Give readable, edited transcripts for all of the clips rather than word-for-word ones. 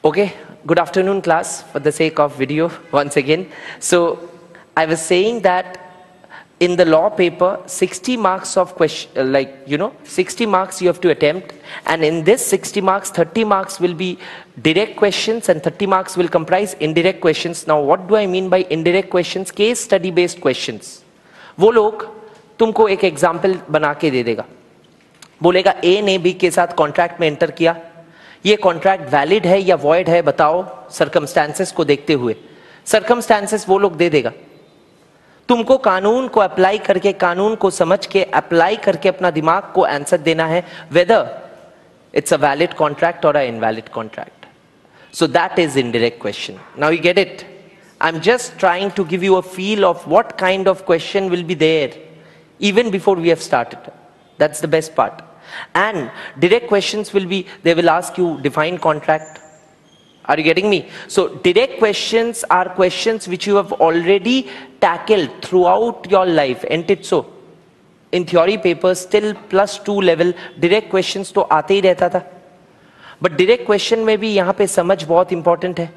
Okay, good afternoon class, for the sake of video once again. So I was saying that in the law paper, 60 marks of question, 60 marks you have to attempt, and in this 60 marks, 30 marks will be direct questions and 30 marks will comprise indirect questions. Now what do I mean by indirect questions? Case study based questions. वो लोग तुमको एक example बना के दे देगा, बोलेगा ए ने B के साथ कॉन्ट्रैक्ट में एंटर किया, ये कॉन्ट्रैक्ट वैलिड है या वॉइड है बताओ सर्कमस्टांसेस को देखते हुए. सर्कमस्टांसेस वो लोग दे देगा, तुमको कानून को अप्लाई करके, कानून को समझ के अप्लाई करके अपना दिमाग को आंसर देना है whether it's a valid contract और a invalid contract. So that is indirect question. Now you get it. I'm just trying to give you a feel of what kind of question will be there even before we have started. That's the best part. And direct questions will be, they will ask you define contract. Are you getting me? So direct questions are questions which you have already tackled throughout your life. Ain't it so? In theory papers till +2 level direct questions तो आते ही रहता था. But direct question में भी यहाँ पे समझ बहुत important है.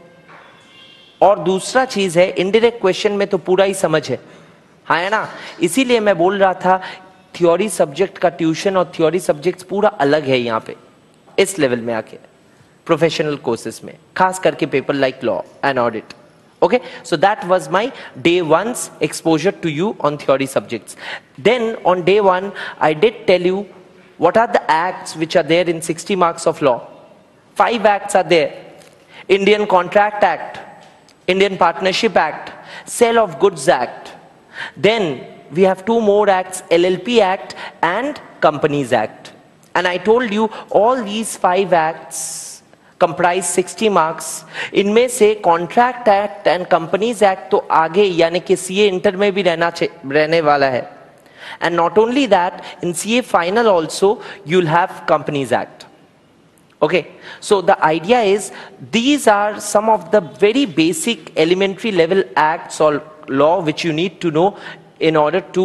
और दूसरा चीज है इनडायरेक्ट क्वेश्चन में तो पूरा ही समझ है, हाँ है ना. इसीलिए मैं बोल रहा था थ्योरी सब्जेक्ट का ट्यूशन और थ्योरी सब्जेक्ट्स पूरा अलग है यहाँ पे इस लेवल में आके प्रोफेशनल कोर्सेज में, खास करके paper like law and audit. Okay, so that was my day 1's exposure to you on theory subjects. Then on day 1 I did tell you what are the acts which are there in 60 marks of law. 5 acts are there. Indian contract act, Indian Partnership Act, Sale of Goods Act. Then we have 2 more acts, LLP Act and Companies Act. And I told you all these 5 acts comprise 60 marks. इनमें से Contract Act and Companies Act तो आगे यानी कि CA inter में भी रहने वाला है. And not only that, in CA final also you'll have Companies Act. Okay, so the idea is these are some of the very basic elementary level acts or law which you need to know in order to,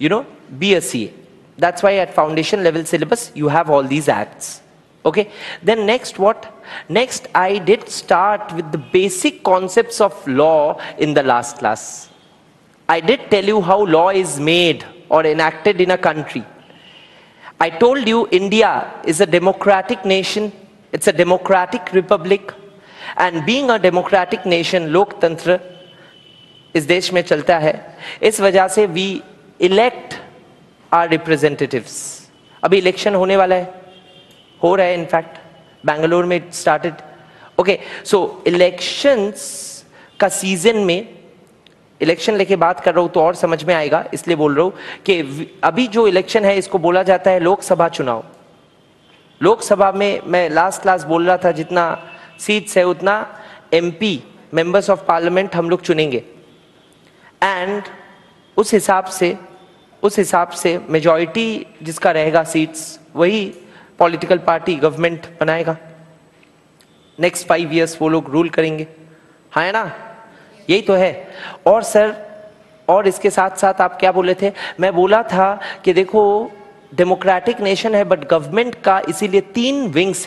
be a CA. That's why at foundation level syllabus you have all these acts. Okay, then next what? Next I did start with the basic concepts of law in the last class. I did tell you how law is made or enacted in a country. I told you India is a democratic nation. It's a democratic republic. And being a democratic nation, लोकतंत्र इस देश में चलता है. इस वजह से we elect our representatives. अभी इलेक्शन होने वाला है, हो रहा है इनफैक्ट, बेंगलोर में स्टार्टेड. ओके, सो इलेक्शंस का सीजन में, इलेक्शन लेके बात कर रहा हूं तो और समझ में आएगा इसलिए बोल रहा हूं कि अभी जो इलेक्शन है इसको बोला जाता है लोकसभा चुनाव. लोकसभा में मैं लास्ट क्लास बोल रहा था जितना सीट्स है उतना MP मेंबर्स ऑफ पार्लियामेंट हम लोग चुनेंगे. एंड उस हिसाब से मेजॉरिटी जिसका रहेगा सीट्स वही पॉलिटिकल पार्टी गवर्नमेंट बनाएगा. नेक्स्ट 5 years वो लोग रूल करेंगे, हाँ है ना, यही तो है. और सर, और इसके साथ साथ आप क्या बोले थे? मैं बोला था कि देखो डेमोक्रेटिक नेशन है बट गवर्नमेंट का इसीलिए 3 विंग्स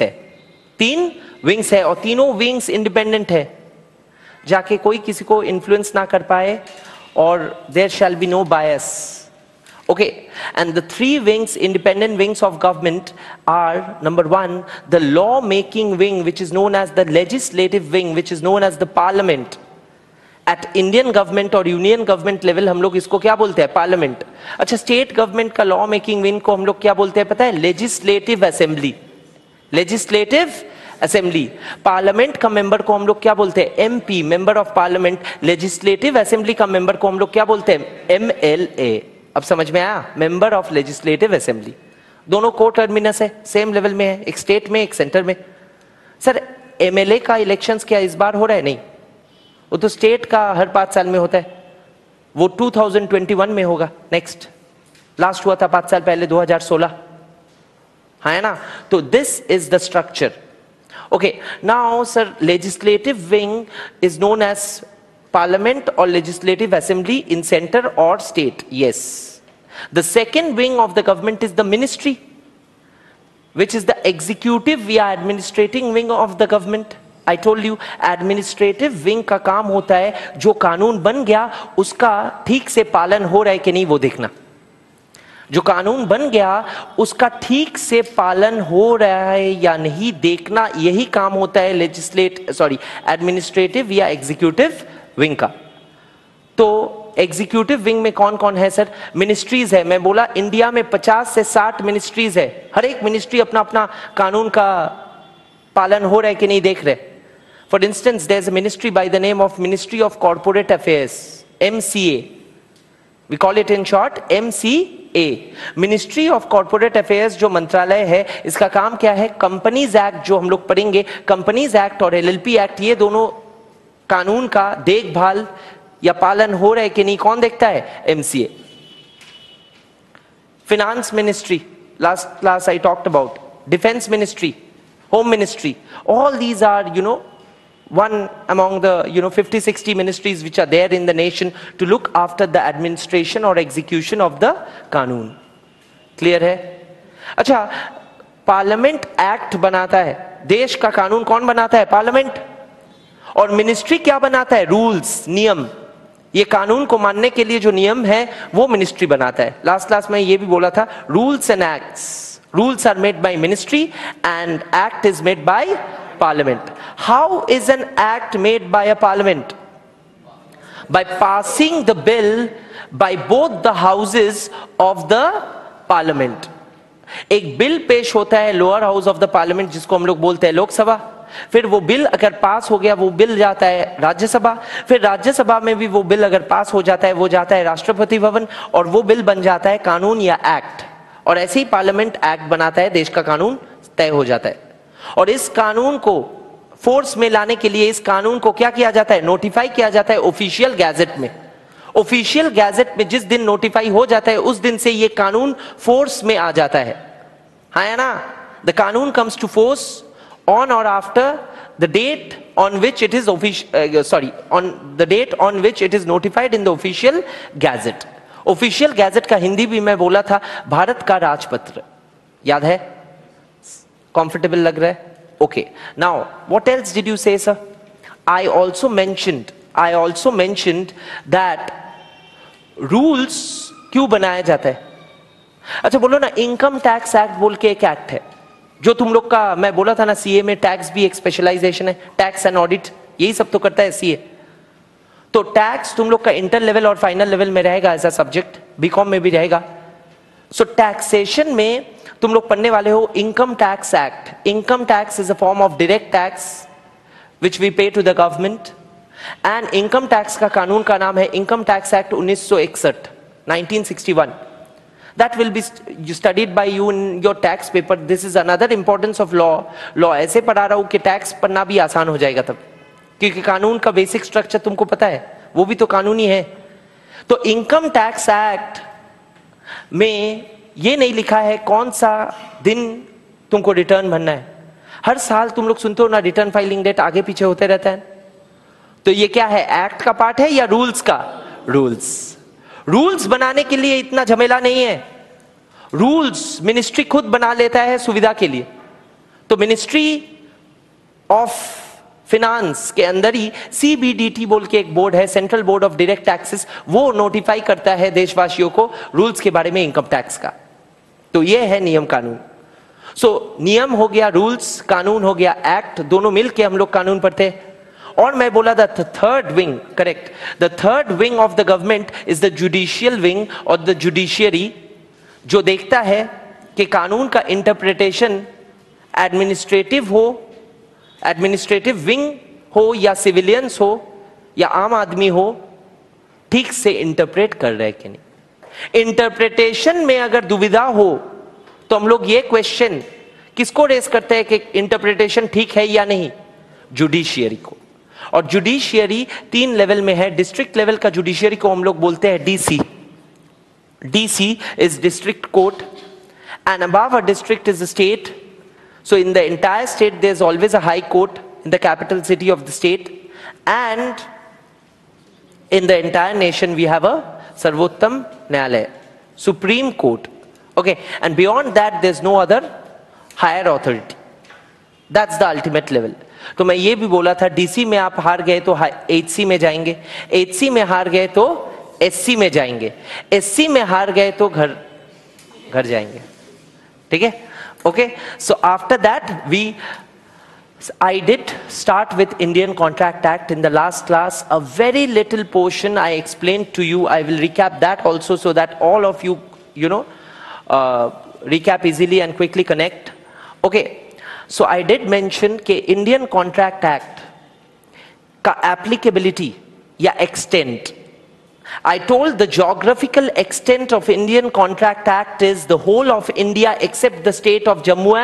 है और तीनों विंग्स इंडिपेंडेंट है, जाके कोई किसी को इन्फ्लुएंस ना कर पाए और there shall be no bias. Okay, and the 3 wings, independent wings of government are, number 1, the law making wing which is known as the legislative wing which is known as the parliament. At Indian government और union government level हम लोग इसको क्या बोलते हैं? Parliament. अच्छा, state government का law making wing को हम लोग क्या बोलते हैं पता है? Legislative assembly. Legislative assembly. Parliament का मेंबर को हम लोग क्या बोलते हैं? MP, member of parliament. Legislative assembly का मेंबर को हम लोग क्या बोलते हैं? MLA. अब समझ में आया? Member of legislative assembly. दोनों को टर्मिनस है, सेम लेवल में है, एक स्टेट में एक सेंटर में. सर MLA का इलेक्शंस क्या इस बार हो रहा है? नहीं, वो तो स्टेट का हर 5 साल में होता है. वो 2021 में होगा. नेक्स्ट लास्ट हुआ था 5 साल पहले 2016, है ना. तो this is the structure. Okay, now sir legislative wing is known as parliament और लेजिस्लेटिव असेंबली इन सेंटर और state. Yes, the second wing of the government is the ministry which is the executive via administrating wing of the government. I told you administrative wing का काम होता है जो कानून बन गया उसका ठीक से पालन हो रहा है कि नहीं वो देखना। जो कानून बन गया उसका ठीक से पालन हो रहा है या नहीं देखना, यही काम होता है एडमिनिस्ट्रेटिव या एग्जीक्यूटिव विंग का। तो एग्जीक्यूटिव विंग में कौन कौन है सर? मिनिस्ट्रीज है। मैं बोला इंडिया में 50 से 60 मिनिस्ट्रीज है। हर एक मिनिस्ट्री अपना अपना कानून का पालन हो रहा है कि नहीं देख रहे। For instance there is a ministry by the name of ministry of corporate affairs, MCA, we call it in short MCA। Ministry of corporate affairs जो मंत्रालय है, इसका काम क्या है? कंपनीज एक्ट जो हम लोग पढ़ेंगे, कंपनीज एक्ट और LLP एक्ट, ये दोनों कानून का देखभाल या पालन हो रहा है कि नहीं कौन देखता है? MCA। Finance ministry, last class I talked about, defence ministry, home ministry, all these are one among the 50-60 ministries which are there in the nation to look after the administration or execution of the कानून। Clear है? अच्छा, parliament act बनाता है, देश का कानून कौन बनाता है? पार्लियामेंट। और मिनिस्ट्री क्या बनाता है? रूल्स, नियम। ये कानून को मानने के लिए जो नियम है वो मिनिस्ट्री बनाता है। लास्ट क्लास में ये भी बोला था, rules and acts, rules are made by ministry and act is made by parliament. How is an act made by a parliament? By passing the bill by both the houses of the parliament. एक bill पेश होता है lower house of the parliament जिसको हम लोग बोलते हैं लोकसभा, फिर वो बिल अगर पास हो गया वो बिल जाता है राज्यसभा, फिर राज्यसभा में भी वो बिल अगर पास हो जाता है वो जाता है राष्ट्रपति भवन और वो बिल बन जाता है कानून या एक्ट। और ऐसे ही पार्लियामेंट एक्ट बनाता है, देश का कानून तय हो जाता है। और इस कानून को फोर्स में लाने के लिए इस कानून को क्या किया जाता है? नोटिफाई किया जाता है ऑफिशियल गैजेट में। ऑफिशियल गैजेट में जिस दिन नोटिफाई हो जाता है उस दिन से ये कानून फोर्स में आ जाता है। हाँ या ना? द कानून कम्स टू फोर्स ऑन और after the date on which it is on the date on which it is notified in the official gazette. Official gazette का हिंदी भी मैं बोला था भारत का राजपत्र। याद है? कंफर्टेबल लग रहा है? Okay, now what else did you say sir? I also mentioned that rules क्यों बनाया जाता है? अच्छा बोलो ना, इनकम टैक्स एक्ट बोल के एक एक्ट है जो तुम लोग का, मैं बोला था ना CA में टैक्स भी एक स्पेशलाइजेशन है, टैक्स एंड ऑडिट, यही सब तो करता है CA। तो टैक्स तुम लोग का इंटर लेवल और फाइनल लेवल में रहेगा एज अ सब्जेक्ट, बीकॉम में भी रहेगा। सो टैक्सेशन में तुम लोग पढ़ने वाले हो income tax act. Income tax is a form of direct tax which we pay to the government, and income tax का कानून का नाम है income tax act 1961, 1961। That will be studied by you in your tax paper. This is another importance of law. ऐसे पढ़ा रहा हूं कि टैक्स पढ़ना भी आसान हो जाएगा तब, क्योंकि कानून का बेसिक स्ट्रक्चर तुमको पता है, वो भी तो कानूनी है। तो इनकम टैक्स एक्ट में ये नहीं लिखा है कौन सा दिन तुमको रिटर्न भरना है। हर साल तुम लोग सुनते हो ना, रिटर्न फाइलिंग डेट आगे पीछे होते रहता है। तो ये क्या है? एक्ट का पार्ट है या रूल्स का? रूल्स बनाने के लिए इतना झमेला नहीं है। रूल्स मिनिस्ट्री खुद बना लेता है सुविधा के लिए। तो मिनिस्ट्री ऑफ फिनांस के अंदर ही CBDT बोल के एक बोर्ड है, central board of direct taxes, वो नोटिफाई करता है देशवासियों को रूल्स के बारे में इनकम टैक्स का। तो ये है नियम कानून। सो नियम हो गया रूल्स, कानून हो गया एक्ट, दोनों मिलके हम लोग कानून पढ़ते हैं। और मैं बोला the third wing, correct, the third wing of the government is the judicial wing और द जुडिशियरी, जो देखता है कि कानून का इंटरप्रिटेशन एडमिनिस्ट्रेटिव विंग हो या सिविलियंस हो या आम आदमी हो, ठीक से इंटरप्रेट कर रहे कि नहीं। इंटरप्रिटेशन में अगर दुविधा हो तो हम लोग ये क्वेश्चन किसको रेस करते हैं कि इंटरप्रिटेशन ठीक है या नहीं? जुडिशियरी को। और जुडिशियरी 3 लेवल में है। डिस्ट्रिक्ट लेवल का जुडिशियरी को हम लोग बोलते हैं DC is district court, and above a district is a state. So in the entire state there's always a high court in the capital city of the state, and in the entire nation we have a Sarvottam Nyayalaya, Supreme Court. Okay, and beyond that there's no other higher authority. That's the ultimate level. तो मैं ये भी बोला था DC में आप हार गए तो एचसी में जाएंगे, एचसी में हार गए तो एससी में जाएंगे, एससी में हार गए तो घर जाएंगे, ठीक है? Okay, so after that I did start with Indian Contract Act in the last class. A very little portion I explained to you. I will recap that also so that all of you, recap easily and quickly connect. Okay, so I did mention कि Indian Contract Act का applicability या extent. I told the geographical extent of Indian Contract Act is the whole of India except the state of Jammu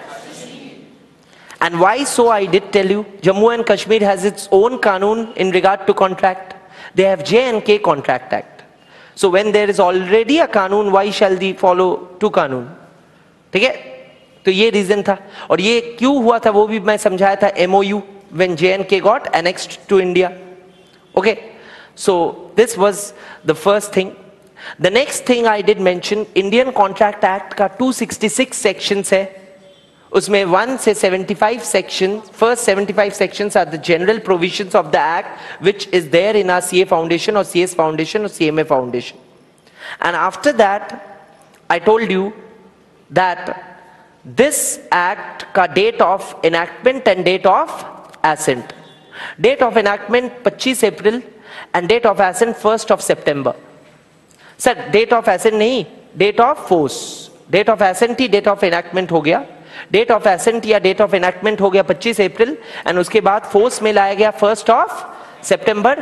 and why so I did tell you. Jammu and Kashmir has its own Kanun in regard to contract. They have J&K Contract Act. So when there is already a Kanun, why shall they follow two Kanun? ठीक है? तो ये reason था, और ये क्यों हुआ था वो भी मैं समझाया था, MOU when J&K got annexed to India. Okay, so this was the first thing. The next thing I did mention, Indian Contract Act का 266 sections है, उसमें 1 से 75 sections, first 75 sections are the general provisions of the act which is there in our CA foundation or CS foundation or CMA foundation. And after that I told you that this act का date of enactment and date of assent. Date of enactment 25 April and date of assent 1st of September. Sir, date of assent नहीं, date of force. Date of assent he date of enactment हो गया, date of assent या date of enactment हो गया 25 अप्रैल and उसके बाद force में लाया गया 1 सितंबर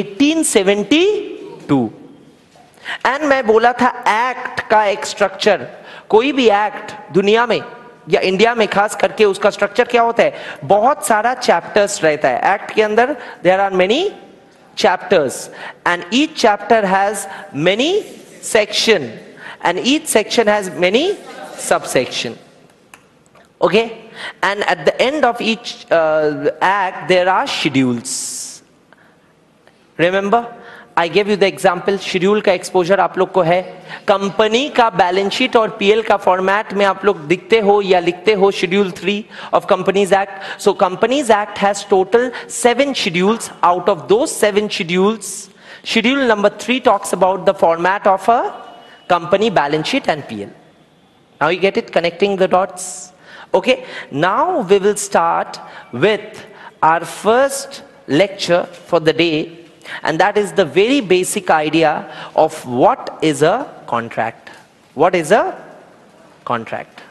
1872. एंड मैं बोला था एक्ट का एक स्ट्रक्चर, कोई भी एक्ट दुनिया में या इंडिया में खास करके उसका स्ट्रक्चर क्या होता है, बहुत सारा चैप्टर्स रहता है एक्ट के अंदर. There are many chapters and each chapter has many section and each section has many subsection. Okay, and at the end of each act there are schedules. Remember I gave you the example, schedule का exposure आप लोग को है. Company का balance sheet और PL का format में आप लोग दिखते हो या लिखते हो schedule 3 of Companies Act. So Companies Act has total 7 schedules. Out of those 7 schedules, schedule number 3 talks about the format of a company balance sheet and PL. Now you get it, connecting the dots. Okay, now we will start with our first lecture for the day, and that is the very basic idea of what is a contract. What is a contract?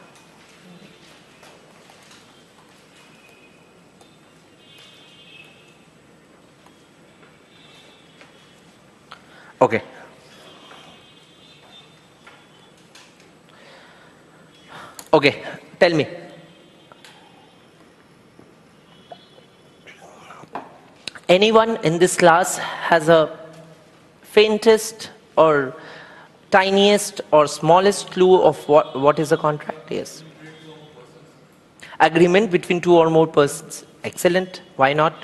Okay. Okay, tell me. Anyone in this class has a faintest or tiniest or smallest clue of what is a contract? Yes. Agreement between two or more persons. Excellent. Why not?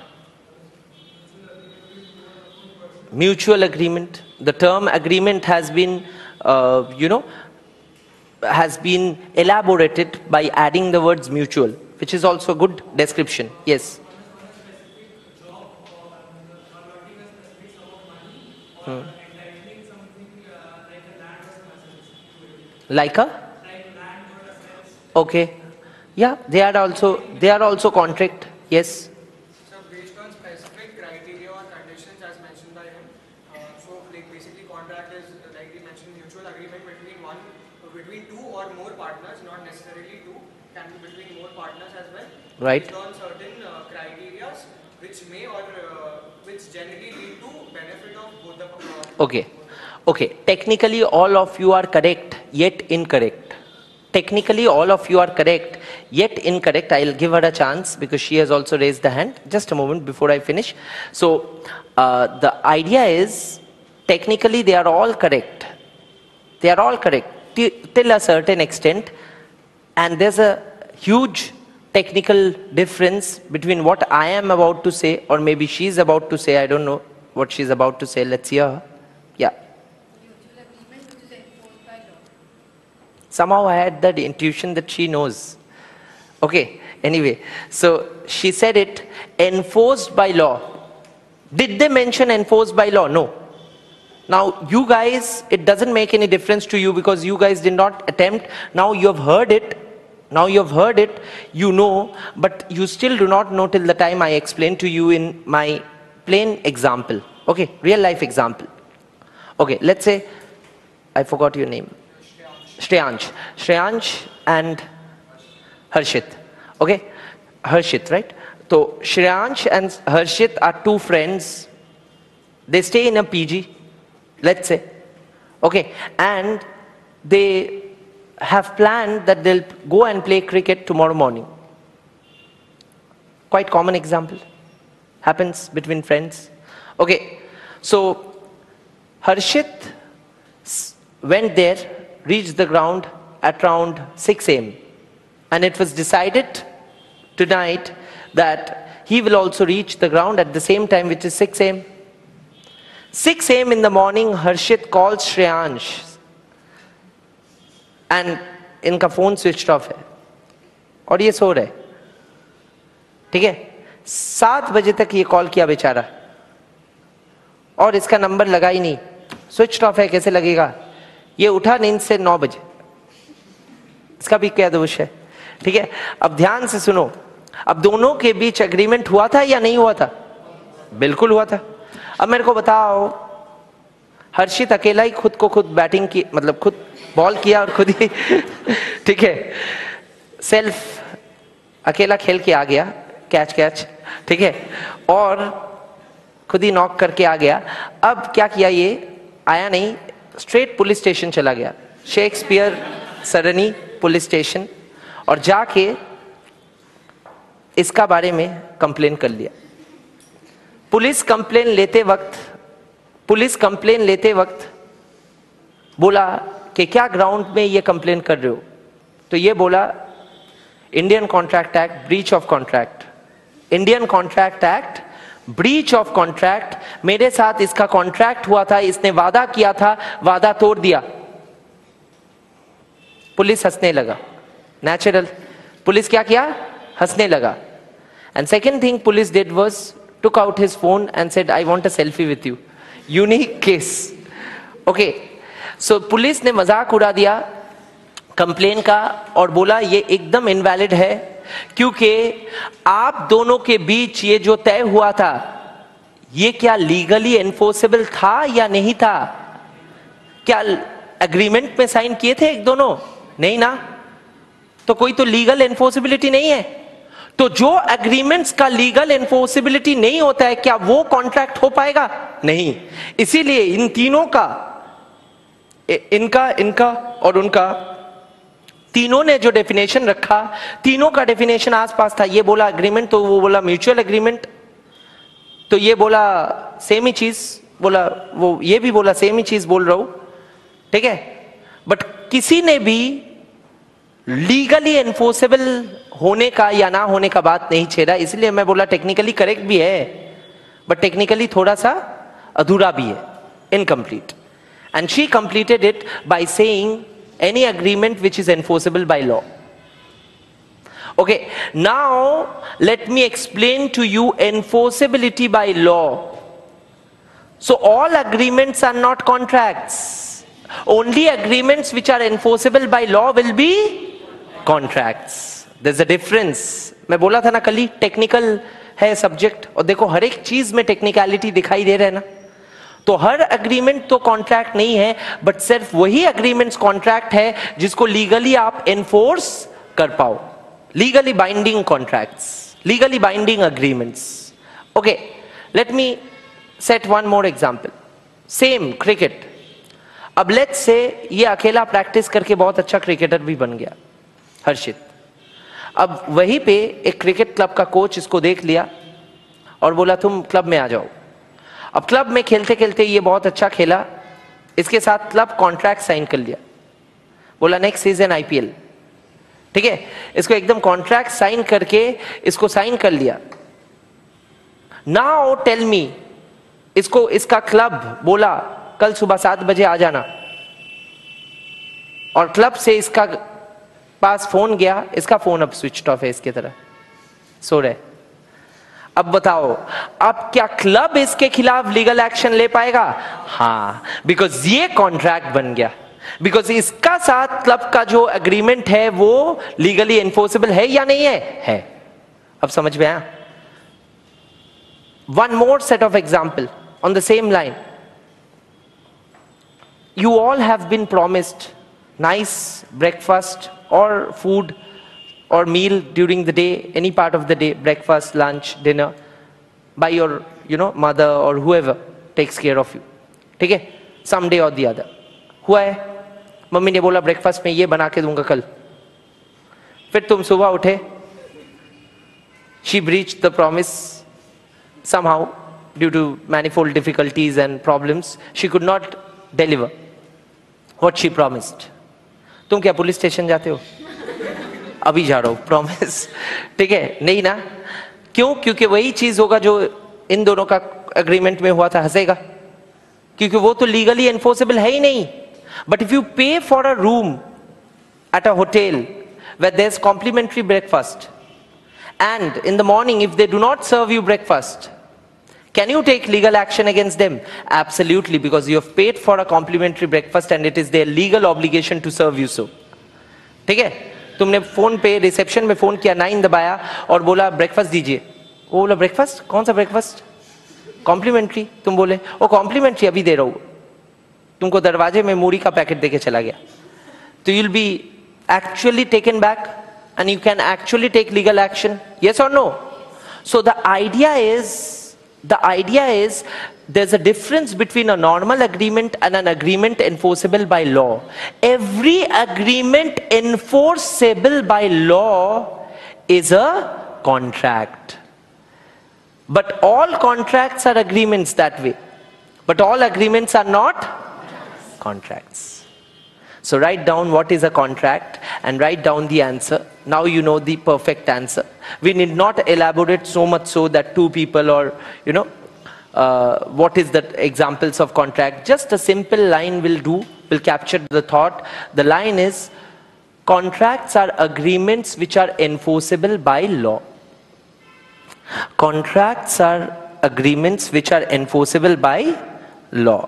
Mutual agreement. The term agreement has been, has been elaborated by adding the words mutual, which is also a good description. Yes. Like a? Okay. Yeah, they are also contract. Yes. So based on specific criteria or conditions as mentioned by him, so like basically contract is like he mentioned mutual agreement between two or more partners, not necessarily two, can be between more partners as well. Right. Based on certain criteria which may or which generally lead to benefit of both the Okay. Okay, technically all of you are correct, yet incorrect. Technically all of you are correct, yet incorrect. I'll give her a chance because she has also raised the hand. Just a moment before I finish. So, the idea is, technically they are all correct. They are all correct till a certain extent. And there's a huge technical difference between what I am about to say, or maybe she's about to say. I don't know what she's about to say. Let's hear her. Yeah. Somehow I had that intuition that she knows. Okay, Anyway, so she said it, enforced by law. Did they mention enforced by law? No. Now you guys, it doesn't make any difference to you because you guys did not attempt. Now you have heard it. Now you have heard it, you know, but you still do not know till the time I explain to you in my plain example. Okay, real life example. Okay, let's say, I forgot your name. Shreyansh. Shreyansh and Harshit. Okay, Harshit, right? So Shreyansh and Harshit are two friends. They stay in a PG, let's say. Okay, and they have planned that they'll go and play cricket tomorrow morning. Quite common example. Happens between friends. Okay, so Harshit went there, reached the ground at around 6 a.m. And it was decided tonight that he will also reach the ground at the same time, which is 6 a.m. 6 a.m. in the morning, Harshit calls Shreyansh. And इनका phone switch off है और ये सो रहे, ठीक है। 7 बजे तक ये कॉल किया बेचारा और इसका नंबर लगा ही नहीं, स्विच ऑफ है, कैसे लगेगा। ये उठा नींद से 9 बजे, इसका भी क्या दोष है, ठीक है। अब ध्यान से सुनो, अब दोनों के बीच एग्रीमेंट हुआ था या नहीं हुआ था? बिल्कुल हुआ था। अब मेरे को बताओ, हर्षित अकेला ही खुद को खुद बैटिंग की, मतलब खुद बॉल किया और खुद ही ठीक है, सेल्फ अकेला खेल के आ गया, कैच, ठीक है, और खुद ही नॉक करके आ गया। अब क्या किया, ये आया नहीं, स्ट्रेट पुलिस स्टेशन चला गया, शेक्सपियर सरनी पुलिस स्टेशन, और जाके इसका बारे में कंप्लेन कर लिया। पुलिस कंप्लेन लेते वक्त बोला कि क्या ग्राउंड में ये कंप्लेन कर रहे हो, तो ये बोला Indian contract act, breach of contract, Indian contract act, breach of contract, मेरे साथ इसका कॉन्ट्रैक्ट हुआ था, इसने वादा किया था, वादा तोड़ दिया। पुलिस हंसने लगा, नेचुरल, पुलिस क्या किया, हंसने लगा। And second thing police did was took out his phone and said, I want a selfie with you. Unique case. Okay. So police ने मजाक उड़ा दिया कंप्लेन का और बोला ये एकदम इनवैलिड है, क्योंकि आप दोनों के बीच ये जो तय हुआ था, ये क्या लीगली एनफोर्सेबल था या नहीं था? क्या एग्रीमेंट में साइन किए थे एक दोनों? नहीं ना, तो कोई तो लीगल एनफोर्सिबिलिटी नहीं है। तो जो एग्रीमेंट्स का लीगल एनफोर्सिबिलिटी नहीं होता है, क्या वो कॉन्ट्रैक्ट हो पाएगा? नहीं। इसीलिए इन तीनों का, इनका और उनका, तीनों ने जो डेफिनेशन रखा, तीनों का डेफिनेशन आसपास था। ये बोला एग्रीमेंट, तो वो बोला म्यूचुअल एग्रीमेंट, तो ये बोला सेम ही चीज बोला, वो ये भी बोला सेम ही चीज बोल रहा हूं, ठीक है। बट किसी ने भी लीगली एनफोर्सेबल होने का या ना होने का बात नहीं छेड़ा। इसलिए मैं बोला टेक्निकली करेक्ट भी है, बट टेक्निकली थोड़ा सा अधूरा भी है, incomplete. And she completed it by saying any agreement which is enforceable by law. Okay, now let me explain to you enforceability by law. So all agreements are not contracts, only agreements which are enforceable by law will be contracts. There's a difference. मैं बोला था ना कल ही, technical है subject, और देखो हर एक चीज में टेक्निकलिटी दिखाई दे रहा है ना। तो हर एग्रीमेंट तो कॉन्ट्रैक्ट नहीं है, बट सिर्फ वही एग्रीमेंट्स कॉन्ट्रैक्ट है जिसको लीगली आप एनफोर्स कर पाओ। Legally binding contracts, legally binding agreements. Okay, let me set one more example. Same cricket. अब लेट्स से ये अकेला प्रैक्टिस करके बहुत अच्छा क्रिकेटर भी बन गया, हर्षित। अब वहीं पे एक क्रिकेट क्लब का कोच इसको देख लिया और बोला तुम क्लब में आ जाओ। अब क्लब में खेलते खेलते ये बहुत अच्छा खेला, इसके साथ क्लब कॉन्ट्रैक्ट साइन कर लिया, बोला नेक्स्ट सीजन आईपीएल, ठीक है। इसको एकदम कॉन्ट्रैक्ट साइन करके इसको साइन कर लिया। नाउ टेल मी, इसको इसका क्लब बोला कल सुबह 7 बजे आ जाना, और क्लब से इसका पास फोन गया, इसका फोन अब स्विच ऑफ है इसकी तरह। सो रहे। अब बताओ, अब क्या क्लब इसके खिलाफ लीगल एक्शन ले पाएगा? हाँ, बिकॉज ये कॉन्ट्रैक्ट बन गया, बिकॉज इसका साथ क्लब का जो एग्रीमेंट है वो लीगली एनफोर्सेबल है या नहीं है? है। अब समझ में आया? One more set of example on the same line. You all have been promised nice breakfast or food or meal during the day, any part of the day, breakfast, lunch, dinner, by your mother or whoever takes care of you. ठीक है? Someday or the other. हुआ है? Mummy ने बोला breakfast में ये बना के दूंगा कल. फिर तुम सुबह उठे, she breached the promise somehow due to manifold difficulties and problems. She could not deliver what she promised. तुम क्या पुलिस स्टेशन जाते हो? अभी जा रहा हूं, प्रॉमिस. ठीक है? नहीं ना? क्यों? क्योंकि वही चीज होगा जो इन दोनों का एग्रीमेंट में हुआ था, हंसेगा, क्योंकि वो तो लीगली एनफोर्सेबल है ही नहीं. But if you pay for a room at a hotel where there is complimentary breakfast and in the morning if they do not serve you breakfast, can you take legal action against them? Absolutely, because you have paid for a complimentary breakfast and it is their legal obligation to serve you so. ठीक है? तुमने phone पे reception में phone किया, 9 दबाया और बोला breakfast दीजिए. वो बोला ब्रेकफास्ट? कौन सा ब्रेकफास्ट? कॉम्प्लीमेंट्री. तुम बोले ओ कॉम्प्लीमेंट्री अभी दे रहा हूं. तुमको दरवाजे में मूरी का पैकेट देके चला गया. तो you'll be actually taken back and you can actually take legal action. Yes or no? So the idea is there's a difference between a normal agreement and an agreement enforceable by law. Every agreement enforceable by law is a contract. But all contracts are agreements that way. But all agreements are not contracts. So write down what is a contract and write down the answer. Now you know the perfect answer. We need not elaborate so much so that two people or, what is the examples of contract. Just a simple line will do, will capture the thought. The line is, contracts are agreements which are enforceable by law. Contracts are agreements which are enforceable by law.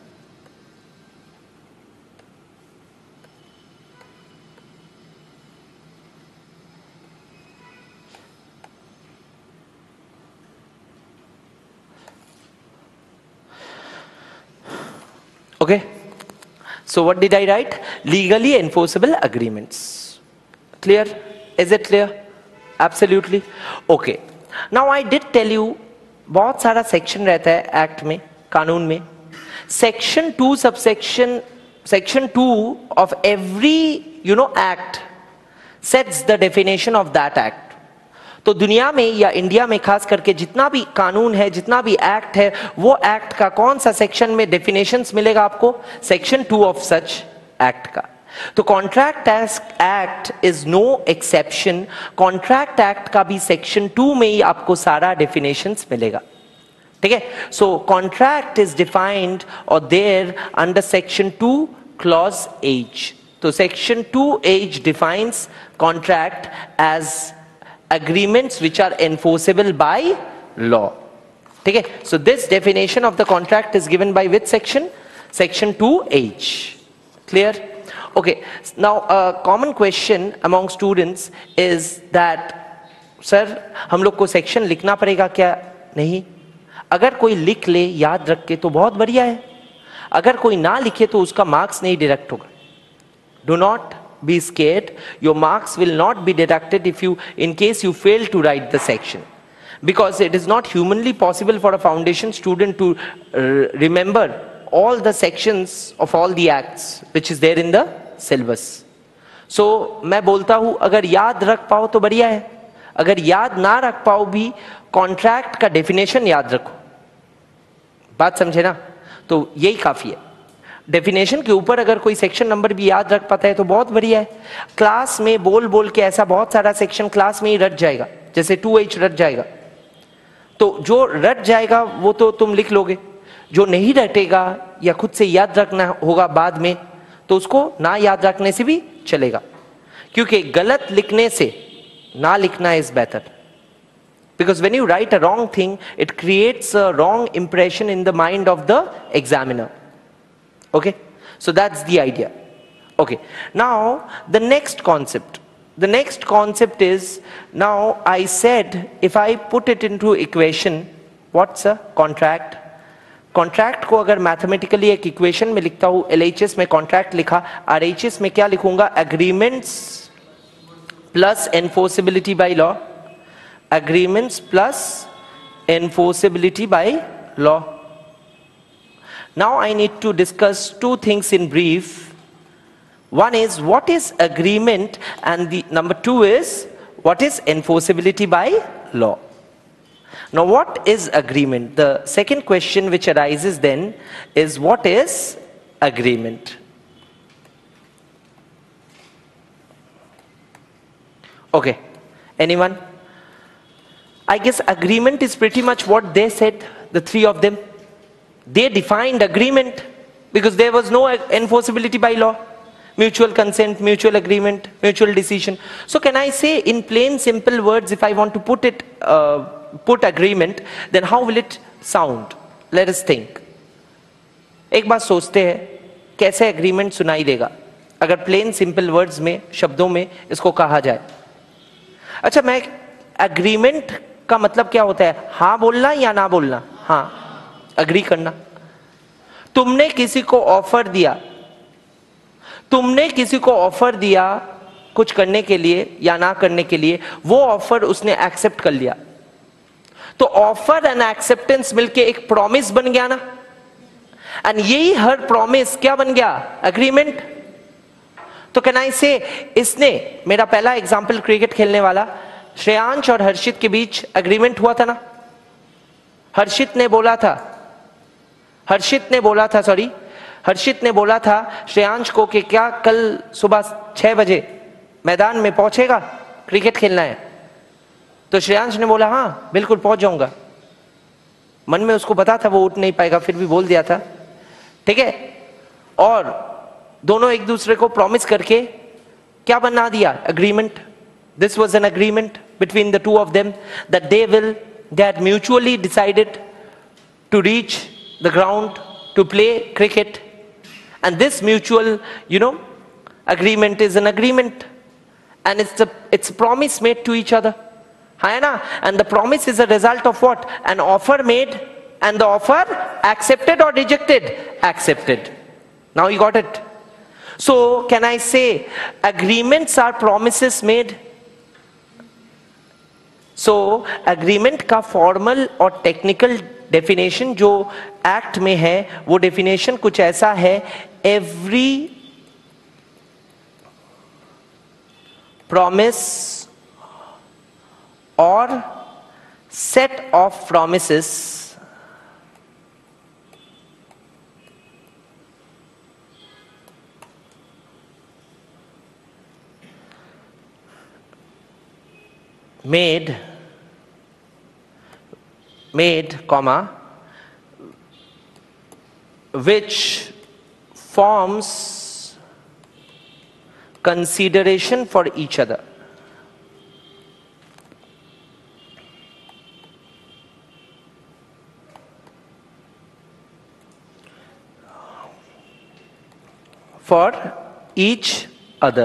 Okay, so what did I write? Legally enforceable agreements. Clear? Is it clear? Absolutely. Okay, now I did tell you बहुत सारा section रहता है act में, कानून में. Section 2 subsection section 2 of every act sets the definition of that act. तो दुनिया में या इंडिया में खास करके जितना भी कानून है, जितना भी एक्ट है, वो एक्ट का कौन सा सेक्शन में डेफिनेशंस मिलेगा आपको? सेक्शन 2 ऑफ सच एक्ट का. तो contract act is no exception. Contract act का भी सेक्शन 2 में ही आपको सारा डेफिनेशंस मिलेगा. ठीक है? सो कॉन्ट्रैक्ट इज डिफाइंड और there under section 2 clause H. तो section 2H defines contract as agreements which are enforceable by law. ठीक है? So this definition of the contract is given by which section? Section 2H. Clear? Okay. Now a common question among students is that, sir, हम लोग को section लिखना पड़ेगा क्या? नहीं. अगर कोई लिख ले याद रख के तो बहुत बढ़िया है. अगर कोई ना लिखे तो उसका मार्क्स नहीं डिडक्ट होगा. Do not be scared. Your marks will not be deducted in case you fail to write the section, because it is not humanly possible for a foundation student to remember all the sections of all the acts which is there in the syllabus. So मैं बोलता हूं अगर याद रख पाओ तो बढ़िया है. अगर याद ना रख पाओ भी कॉन्ट्रैक्ट का डेफिनेशन याद रखो. बात समझे ना? तो यही काफी है. डेफिनेशन के ऊपर अगर कोई सेक्शन नंबर भी याद रख पाता है तो बहुत बढ़िया है. क्लास में बोल बोल के ऐसा बहुत सारा सेक्शन क्लास में ही रट जाएगा. जैसे 2H रट जाएगा, तो जो रट जाएगा वो तो तुम लिख लोगे. जो नहीं रटेगा या खुद से याद रखना होगा बाद में, तो उसको ना याद रखने से भी चलेगा. क्योंकि गलत लिखने से ना लिखना इज बेहतर. Because when you write a wrong thing, it creates a wrong impression in the mind of the examiner. Okay? So that's the idea. Okay. Now, the next concept. The next concept is, now I said, if I put it into equation, what's a contract? Contract को अगर mathematically एक equation में लिखता हूं, LHS में contract लिखा, RHS में क्या लिखूंगा? Agreements plus enforceability by law, agreements plus enforceability by law. Now I need to discuss two things in brief. One is what is agreement, and the number two is what is enforceability by law. Now what is agreement? The second question which arises then is what is agreement? Okay, anyone? I guess agreement is pretty much what they said, the three of them. They defined agreement because there was no enforceability by law. Mutual consent, mutual agreement, mutual decision. So can I say in plain simple words, if I want to put it, put agreement, then how will it sound? Let us think. एक बात सोचते हैं, कैसे agreement सुनाई देगा अगर plain simple words में, शब्दों में इसको कहा जाए. अच्छा, मैं agreement का मतलब क्या होता है? हाँ बोलना या ना बोलना? हाँ, agree करना. तुमने किसी को ऑफर दिया, तुमने किसी को ऑफर दिया कुछ करने के लिए या ना करने के लिए, वो ऑफर उसने एक्सेप्ट कर लिया, तो ऑफर एंड एक्सेप्टेंस मिलके एक प्रॉमिस बन गया ना. एंड यही हर प्रॉमिस क्या बन गया? एग्रीमेंट. तो कैन आई से, इसने, मेरा पहला एग्जांपल क्रिकेट खेलने वाला श्रेयांश और हर्षित के बीच एग्रीमेंट हुआ था ना. हर्षित ने बोला था श्रेयांश को कि क्या कल सुबह 6 बजे मैदान में पहुंचेगा, क्रिकेट खेलना है. तो श्रेयांश ने बोला हाँ बिल्कुल पहुंच जाऊंगा. मन में उसको पता था वो उठ नहीं पाएगा, फिर भी बोल दिया था. ठीक है. और दोनों एक दूसरे को प्रॉमिस करके क्या बना दिया? Agreement. This was an agreement between the two of them that they had mutually decided to reach the ground to play cricket. And this mutual, agreement is an agreement, and it's a promise made to each other. है ना? And the promise is a result of what? An offer made, and the offer accepted or rejected? Accepted. Now you got it. So can I say agreements are promises made? So agreement का formal और technical definition जो act में है, वो definition कुछ ऐसा है: every promise और set of promises made, comma, which forms consideration for each other. For each other.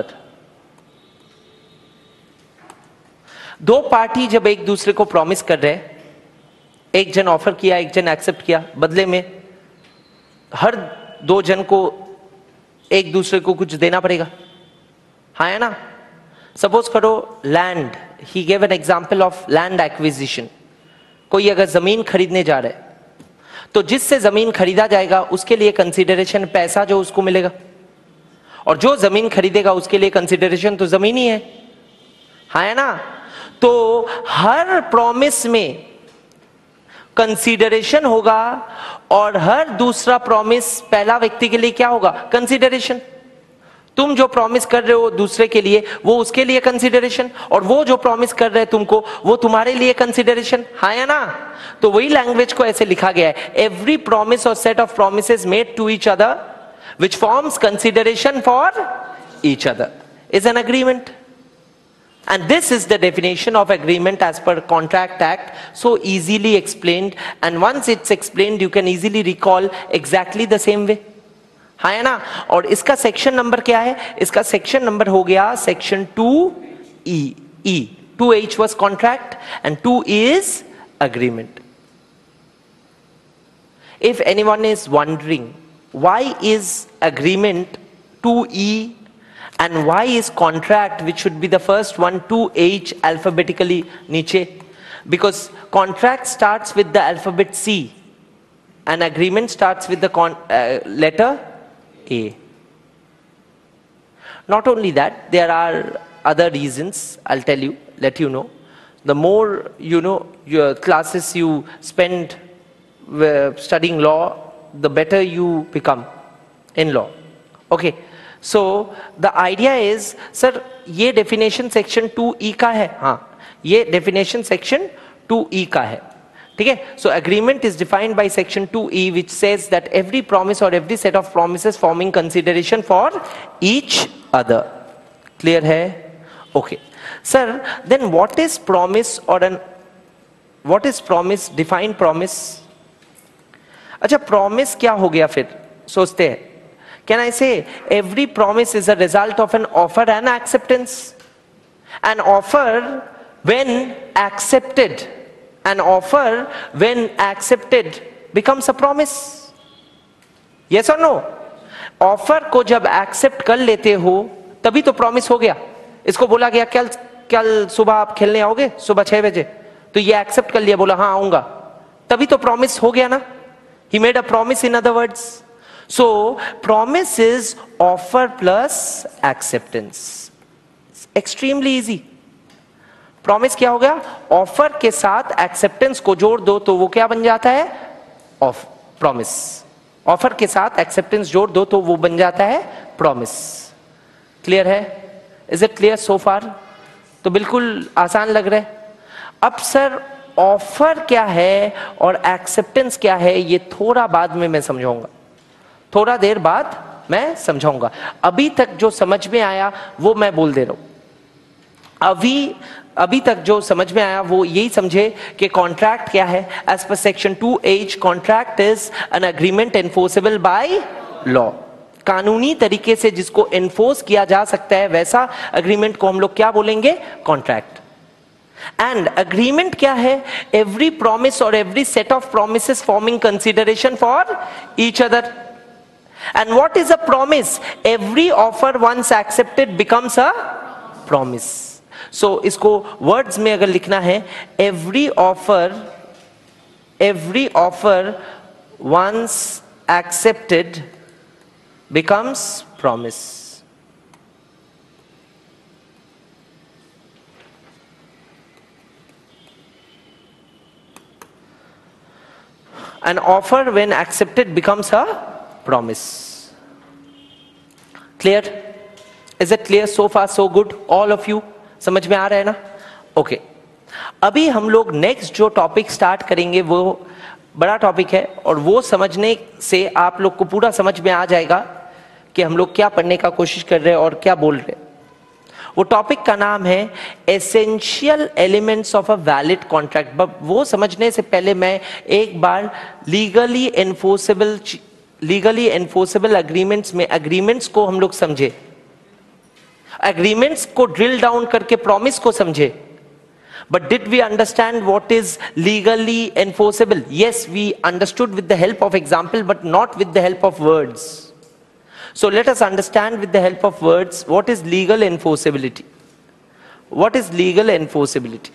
दो पार्टी जब एक दूसरे को प्रॉमिस कर रहे हैं, एक जन ऑफर किया, एक जन एक्सेप्ट किया, बदले में हर दो जन को एक दूसरे को कुछ देना पड़ेगा. हाँ है ना? सपोज करो land, he gave an example of land acquisition. कोई अगर जमीन खरीदने जा रहा है तो जिससे जमीन खरीदा जाएगा उसके लिए कंसीडरेशन पैसा जो उसको मिलेगा, और जो जमीन खरीदेगा उसके लिए कंसीडरेशन तो जमीन ही है. हाँ है ना? तो हर प्रॉमिस में कंसीडरेशन होगा, और हर दूसरा प्रॉमिस पहला व्यक्ति के लिए क्या होगा? कंसीडरेशन. तुम जो प्रॉमिस कर रहे हो दूसरे के लिए, वो उसके लिए कंसीडरेशन, और वो जो प्रॉमिस कर रहे हैं तुमको, वो तुम्हारे लिए कंसीडरेशन. हाँ या ना? तो वही लैंग्वेज को ऐसे लिखा गया है: एवरी प्रॉमिस और set of promises made to each other which forms consideration for each other is an agreement. And this is the definition of agreement as per Contract Act, so easily explained, and once it's explained you can easily recall exactly the same way. हाँ है ना? और इसका section number क्या है? इसका section number हो गया section 2E. 2H was contract and 2 is agreement. If anyone is wondering why is agreement 2E and why is contract, which should be the first one, 2H alphabetically niche? Because contract starts with the alphabet C and agreement starts with the letter A. Not only that, there are other reasons. I'll tell you, let you know. The more you know, your classes you spend studying law, the better you become in law. Okay, so the idea is, sir, ये definition section 2E का है. हाँ, ये definition section 2E का है. ठीक है? So agreement is defined by section 2E, which says that every promise or every set of promises forming consideration for each other. Clear है? Okay. Sir, then what is promise or what is promise? Define promise. अच्छा, promise क्या हो गया फिर? सोचते हैं. Can I say every promise is a result of an offer and acceptance? An offer when accepted, an offer when accepted becomes a promise. Yes or no? Offer को जब accept कर लेते हो तभी तो promise हो गया. इसको बोला गया कल सुबह आप खेलने आओगे सुबह 6 बजे, तो ये accept कर लिया, बोला हाँ आऊंगा, तभी तो promise हो गया ना. He made a promise, in other words. So promise is offer plus acceptance. It's extremely easy. Promise क्या हो गया? Offer के साथ acceptance को जोड़ दो तो वो क्या बन जाता है? Promise. Offer के साथ acceptance जोड़ दो तो वो बन जाता है promise. Clear है? Is it clear so far? तो बिल्कुल आसान लग रहा है. अब सर ऑफर क्या है और एक्सेप्टेंस क्या है, ये थोड़ा बाद में मैं समझाऊंगा, थोड़ा देर बाद मैं समझाऊंगा. अभी तक जो समझ में आया वो मैं बोल दे रहा हूं. अभी तक जो समझ में आया वो यही समझे कि कॉन्ट्रैक्ट क्या है. As per section 2H, contract is an agreement enforceable by law. कानूनी तरीके से जिसको एनफोर्स किया जा सकता है वैसा एग्रीमेंट को हम लोग क्या बोलेंगे? कॉन्ट्रैक्ट. And agreement क्या है? Every promise or every set of promises forming consideration for each other. And what is a promise? Every offer once accepted becomes a promise. So इसको words में अगर लिखना है, every offer once accepted becomes promise. An offer when accepted becomes a promise. Clear? Is it clear so far so good? All of you समझ में आ रहा है ना? Okay. अभी हम लोग नेक्स्ट जो टॉपिक स्टार्ट करेंगे वो बड़ा टॉपिक है और वो समझने से आप लोग को पूरा समझ में आ जाएगा कि हम लोग क्या पढ़ने का कोशिश कर रहे हैं और क्या बोल रहे हैं. वो टॉपिक का नाम है essential elements of a valid contract. वो समझने से पहले मैं एक बार लीगली एनफोर्सेबल एग्रीमेंट्स में एग्रीमेंट्स को हम लोग समझे, एग्रीमेंट्स को ड्रिल डाउन करके प्रॉमिस को समझे. But did we understand what is legally enforceable? Yes, we understood with the help of example, but not with the help of words. So let us understand with the help of words what is legal enforceability. What is legal enforceability?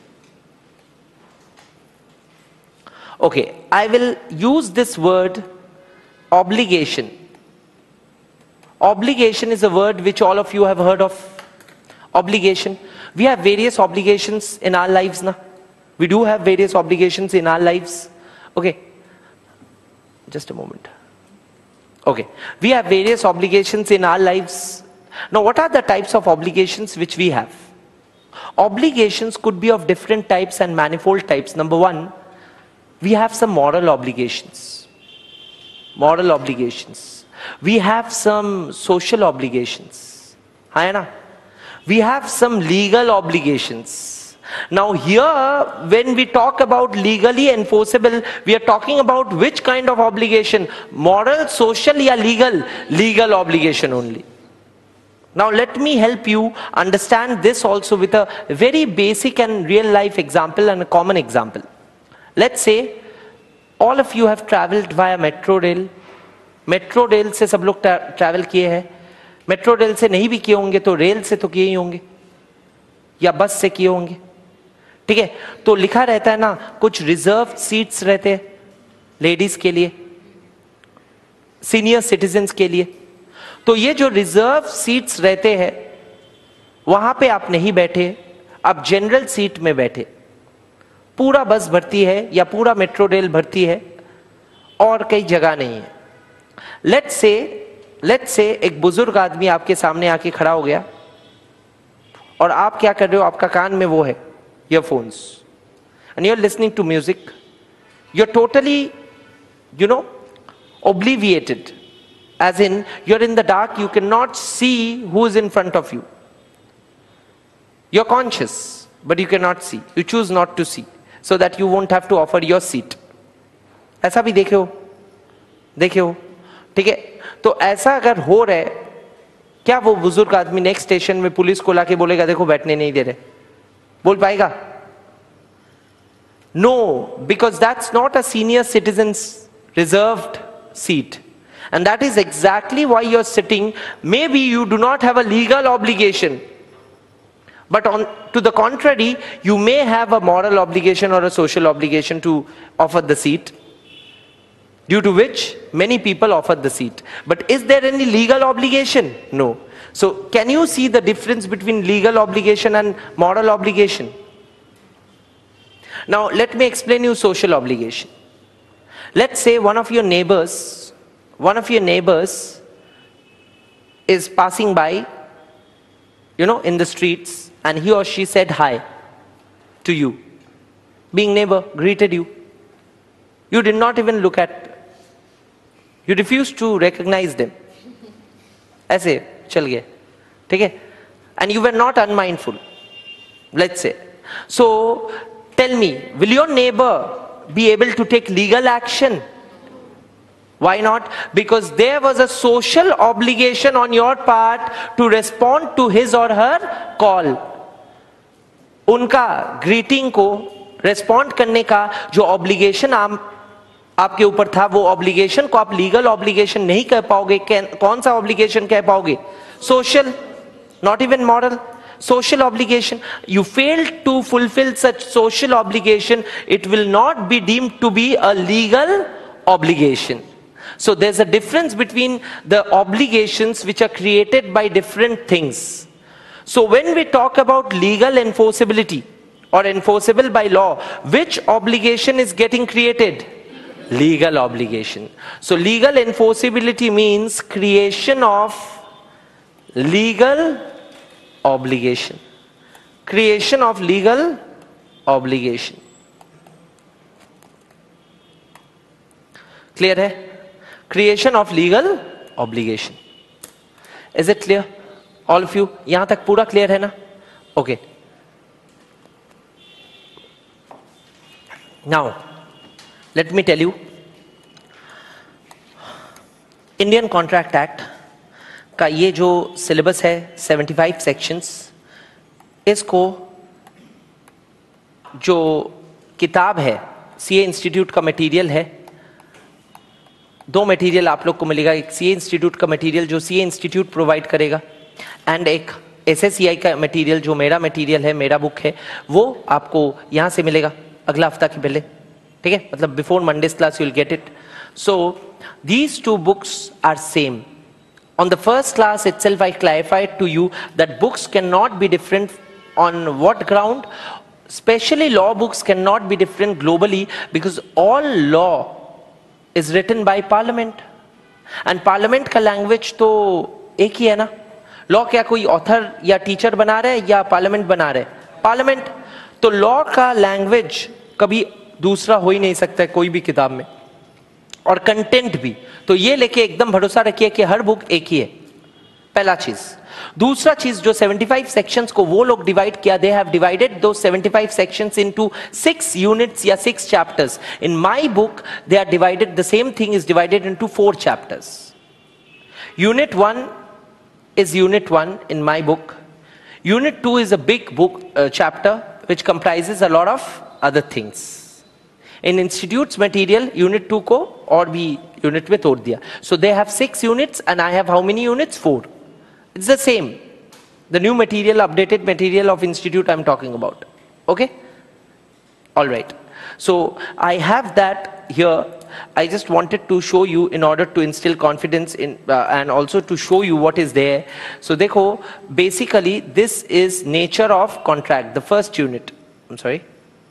Okay, I will use this word obligation. Obligation is a word which all of you have heard of. Obligation. We have various obligations in our lives now. We do have various obligations in our lives. Okay, just a moment. Okay, we have various obligations in our lives. Now what are the types of obligations which we have? Obligations could be of different types and manifold types. Number one, we have some moral obligations. Moral obligations. We have some social obligations. है ना? we have some legal obligations. Now here, when we talk about legally enforceable, we are talking about which kind of obligation? Moral, social, या legal? Legal obligation only. Now let me help you understand this also with a very basic and real life example and a common example. Let's say all of you have traveled via metro rail. Metro rail से सब लोग travel किए हैं. Metro rail से नहीं भी किए होंगे तो रेल से तो किए ही होंगे या बस से किए होंगे. ठीक है, तो लिखा रहता है ना, कुछ रिजर्व सीट्स रहते हैं लेडीज के लिए, सीनियर सिटीजन्स के लिए. तो ये जो रिजर्व सीट्स रहते हैं वहां पे आप नहीं बैठे, आप जनरल सीट में बैठे. पूरा बस भर्ती है या पूरा मेट्रो रेल भर्ती है और कई जगह नहीं है. लेट्स से एक बुजुर्ग आदमी आपके सामने आके खड़ा हो गया और आप क्या कर रहे हो, आपका कान में वो है earphones and you're listening to music. You're totally, obliviated, as in you're in the dark, you cannot see who is in front of you. You're conscious but you cannot see. You choose not to see so that you won't have to offer your seat. ऐसा भी देखे हो. ठीक है, तो ऐसा अगर हो रहा है, क्या वो बुजुर्ग आदमी नेक्स्ट स्टेशन में पुलिस को लाके बोलेगा देखो बैठने नहीं दे रहे? बोल पाएगा? No, because that's not a senior citizen's reserved seat. And that is exactly why you're sitting. Maybe you do not have a legal obligation, but to the contrary, you may have a moral obligation or a social obligation to offer the seat, due to which many people offer the seat. But is there any legal obligation? No. So can you see the difference between legal obligation and moral obligation? Now let me explain you social obligation. Let's say one of your neighbors is passing by, in the streets, and he or she said hi to you. Being neighbor, greeted you. You did not even look at, you refused to recognize them. ऐसे चल गए, ठीक है? And you were not unmindful, let's say. So tell me, will your neighbor be able to take legal action? Why not? Because there was a social obligation on your part to respond to his or her call. उनका greeting को respond करने का जो obligation आपके ऊपर था, वो obligation को आप legal obligation नहीं कह पाओगे. कौन सा obligation कह पाओगे? Social, not even moral. Social obligation. You fail to fulfill such social obligation, it will not be deemed to be a legal obligation. So there's a difference between the obligations which are created by different things. So when we talk about legal enforceability or enforceable by law, which obligation is getting created? Legal obligation. So legal enforceability means creation of legal obligation. Creation of legal obligation. Clear hai? Creation of legal obligation. Is it clear? All of you? यहाँ तक पूरा clear है ना? Okay. Now, let me tell you. Indian Contract Act का ये जो syllabus है 75 sections, इसको जो किताब है सीए इंस्टीट्यूट का मटेरियल है, दो मटेरियल आप लोग को मिलेगा. एक सीए इंस्टीट्यूट का मटेरियल जो सीए इंस्टीट्यूट प्रोवाइड करेगा, एंड एक एसएससीआई का मटेरियल जो मेरा मटेरियल है, मेरा बुक है, वो आपको यहाँ से मिलेगा अगला हफ्ता के पहले. ठीक है, मतलब before Monday's class you will get it. So these two books are same. On the first class itself I clarified to you that books cannot be different. On what ground? Especially law books cannot be different globally because all law is written by parliament. And parliament का language तो एक ही है ना. Law क्या कोई author या teacher बना रहे हैं या parliament बना रहे हैं? Parliament. तो law का language कभी दूसरा हो ही नहीं सकता है कोई भी किताब में. और कंटेंट भी. तो ये लेके एकदम भरोसा रखिए कि हर बुक एक ही है. पहला चीज। दूसरा चीज, जो 75 सेक्शंस को वो लोग डिवाइड किया, दे हैव डिवाइडेड दो 75 सेक्शंस इनटू 6 यूनिट्स या 6 chapters. In my book they are divided, the same thing is divided into 4 chapters. Unit 1 is unit 1 in my book. Unit 2 is a big book chapter which comprises a lot of other things. In institute's material, unit 2 को और भी unit में तोड़ दिया. So they have 6 units and I have how many units? 4. It's the same. The new material, updated material of institute I'm talking about. Okay? All right. So I have that here. I just wanted to show you in order to instill confidence in and also to show you what is there. So देखो, basically this is nature of contract, the first unit. I'm sorry.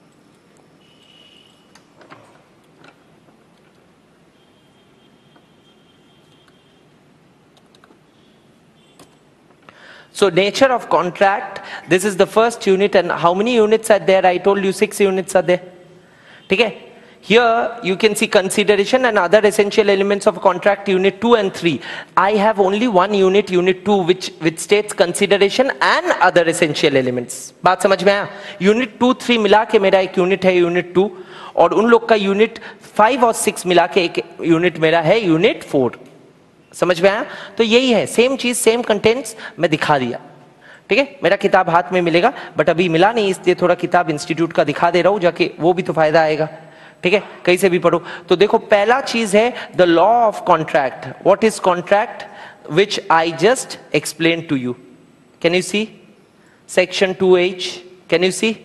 So nature of contract, this is the first unit, and how many units are there? I told you 6 units are there. ठीक है? Here you can see consideration and other essential elements of contract, unit 2 and 3. I have only one unit, unit 2, which states consideration and other essential elements. बात समझ में आया? Unit 2, 3 मिला के मेरा एक unit है unit 2, और उन लोग का unit 5 और 6 मिला के एक unit मेरा है unit 4. समझ में आया? तो यही है, सेम चीज, सेम कंटेंट्स मैं दिखा दिया. ठीक है? मेरा किताब हाथ में मिलेगा, बट अभी मिला नहीं, इसलिए थोड़ा किताब इंस्टीट्यूट का दिखा दे रहा हूं, जाके वो भी तो फायदा आएगा. ठीक है? कहीं से भी पढ़ो. तो देखो, पहला चीज है the law of contract. What is contract? Which I just explain to you. Can you see section 2H? Can you see?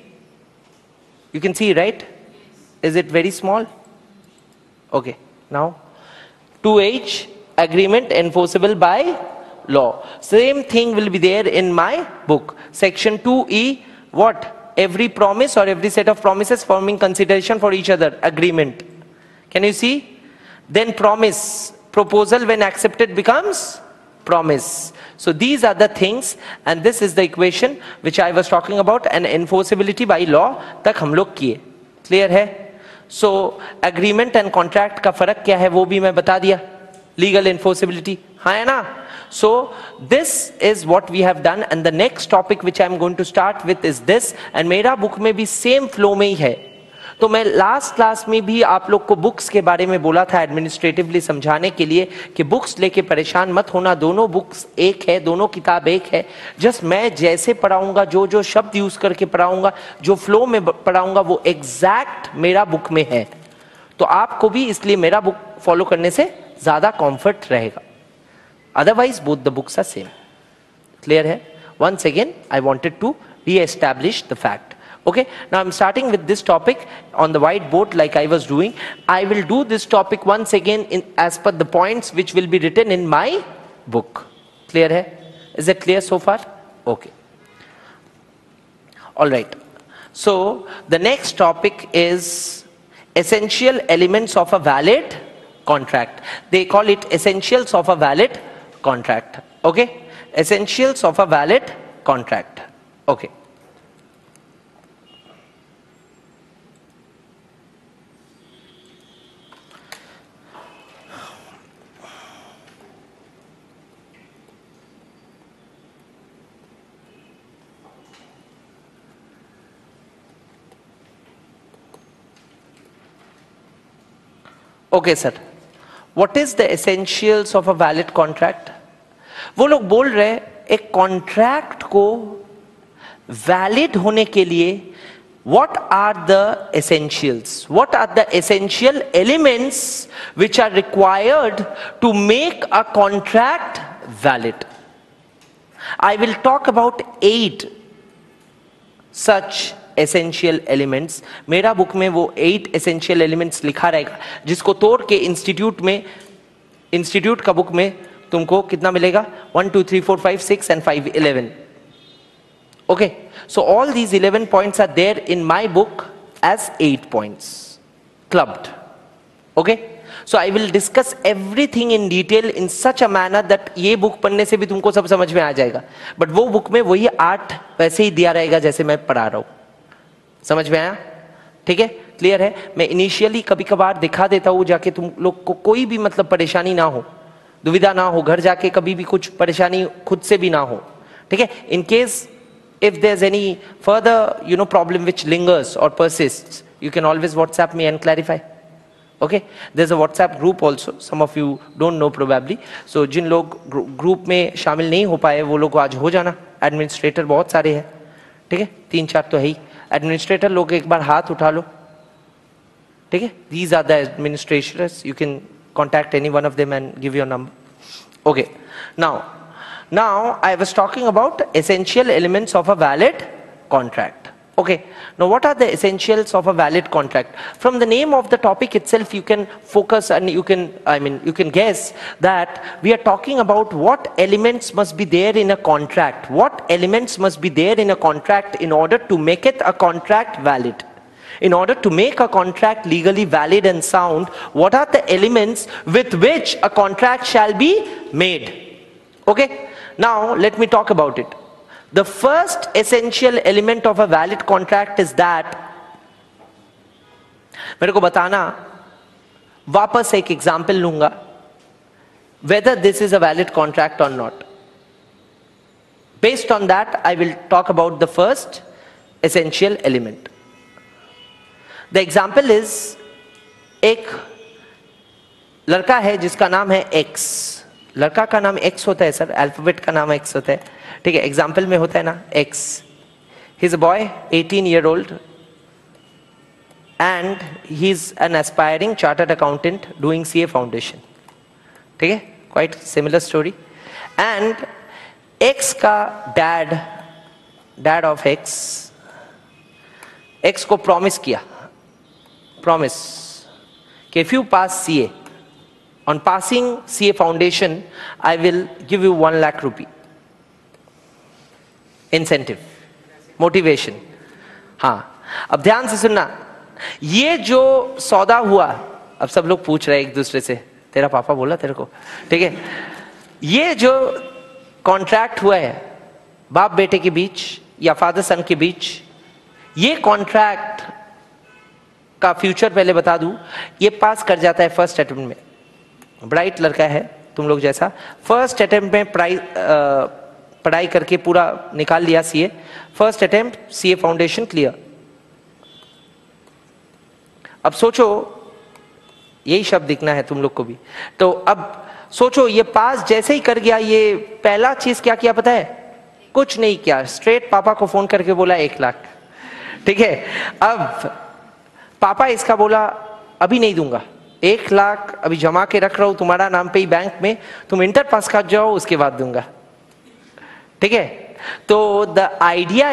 You can see, right? Is it very small? Okay. Now 2H, agreement enforceable by law. Same thing will be there in my book. Section 2E, what? Every promise or every set of promises forming consideration for each other. Agreement. Can you see? Then promise. Proposal when accepted becomes promise. So these are the things, and this is the equation which I was talking about, and enforceability by law तक हम लोग किए. Clear है? So agreement and contract का फर्क क्या है वो भी मैं बता दिया. Legal enforceability, हाँ है ना? So this is what we have done, and the next topic which I am going to start with is this, and मेरा बुक में भी same flow में ही है. तो मैं लास्ट क्लास में भी आप लोग को बुक्स के बारे में बोला था एडमिनिस्ट्रेटिवली समझाने के लिए कि बुक्स लेके परेशान मत होना, दोनों बुक्स एक है, दोनों किताब एक है. जस्ट मैं जैसे पढ़ाऊंगा, जो जो शब्द यूज करके पढ़ाऊंगा, जो फ्लो में पढ़ाऊंगा, वो एग्जैक्ट मेरा बुक में है. तो आपको भी इसलिए मेरा बुक फॉलो करने से ज्यादा कंफर्ट रहेगा. Otherwise both the books are same. Clear है? Once again I wanted to re-establish the fact. Okay, now I'm starting with this topic on the whiteboard like I was doing. I will do this topic once again as per the points which will be written in my book. Clear hai? Is it clear so far? Okay. All right. So the next topic is essential elements of a valid contract. They call it essentials of a valid contract. Okay? Essentials of a valid contract. Okay. Okay sir, what is the essentials of a valid contract? वो लोग बोल रहे एक contract को valid होने के लिए what are the essentials, what are the essential elements which are required to make a contract valid. I will talk about 8 such essential elements. मेरा बुक में वो 8 एसेंशियल एलिमेंट्स लिखा रहेगा, जिसको तोड़ के इंस्टीट्यूट का बुक में तुमको कितना मिलेगा? 1 2 3 4 5 6 and 5 11. Okay, so all these 11 points are there in my book as 8 points clubbed. Okay, so I will discuss everything in detail in such a manner that ये बुक पढ़ने से भी तुमको सब समझ में आ जाएगा, बट वो बुक में वही 8 वैसे ही दिया रहेगा जैसे मैं पढ़ा रहा हूं. समझ में आया? ठीक है? क्लियर है? मैं इनिशियली कभी कभार दिखा देता हूं जाके तुम लोग को कोई भी मतलब परेशानी ना हो. दुविधा ना हो, घर जाके कभी भी कुछ परेशानी खुद से भी ना हो, ठीक है. In case if there's any further problem which lingers or persists, you can always WhatsApp me and clarify. Okay, there's a WhatsApp group also, some of you don't know probably. So जिन लोग group में शामिल नहीं हो पाए वो लोग आज हो जाना. एडमिनिस्ट्रेटर बहुत सारे हैं, ठीक है, 3-4 तो है ही. एडमिनिस्ट्रेटर लोग एक बार हाथ उठा लो, ठीक है. These are the administrators, you can contact any one of them and give your number. Okay, now I was talking about essential elements of a valid contract. Okay, now what are the essentials of a valid contract? From the name of the topic itself you can focus and you can guess that we are talking about what elements must be there in a contract. What elements must be there in a contract in order to make it a contract valid? In order to make a contract legally valid and sound, what are the elements with which a contract shall be made? Okay, now let me talk about it. The first essential element of a valid contract is that, मेरे को बताना, वापस एक example लूंगा, whether this is a valid contract or not. Based on that, I will talk about the first essential element. The example is, एक लड़का है जिसका नाम है X. लड़का का नाम X होता है सर, अल्फाबेट का नाम X होता है, ठीक है. एग्जाम्पल में होता है ना X. He is a boy, 18-year-old, and he is an aspiring chartered accountant doing CA foundation. ठीक है, quite similar story. And X का dad of X को promise किया, कि if you pass CA, on passing CA foundation, I will give you 1 lakh rupee. Incentive, motivation. हाँ, अब ध्यान से सुनना, ये जो सौदा हुआ, अब सब लोग पूछ रहे हैं एक दूसरे से, तेरा पापा बोला तेरे को, ठीक है. ये जो कॉन्ट्रैक्ट हुआ है बाप बेटे के बीच या फादर सन के बीच, ये कॉन्ट्रैक्ट का फ्यूचर पहले बता दूं, ये पास कर जाता है फर्स्ट अटेम्प्ट में. ब्राइट लड़का है तुम लोग जैसा, फर्स्ट अटेम्प्ट में पढ़ाई करके पूरा निकाल लिया CA, first attempt CA foundation clear. अब सोचो, यही शब्द दिखना है तुम लोग को भी, तो अब सोचो ये पास जैसे ही कर गया, ये पहला चीज क्या किया पता है? कुछ नहीं किया, स्ट्रेट पापा को फोन करके बोला 1 लाख, ठीक है. अब पापा इसका बोला अभी नहीं दूंगा, 1 लाख अभी जमा के रख रहा हूं तुम्हारा नाम पे ही बैंक में, तुम इंटर पास कर जाओ उसके बाद दूंगा, ठीक है. तो the idea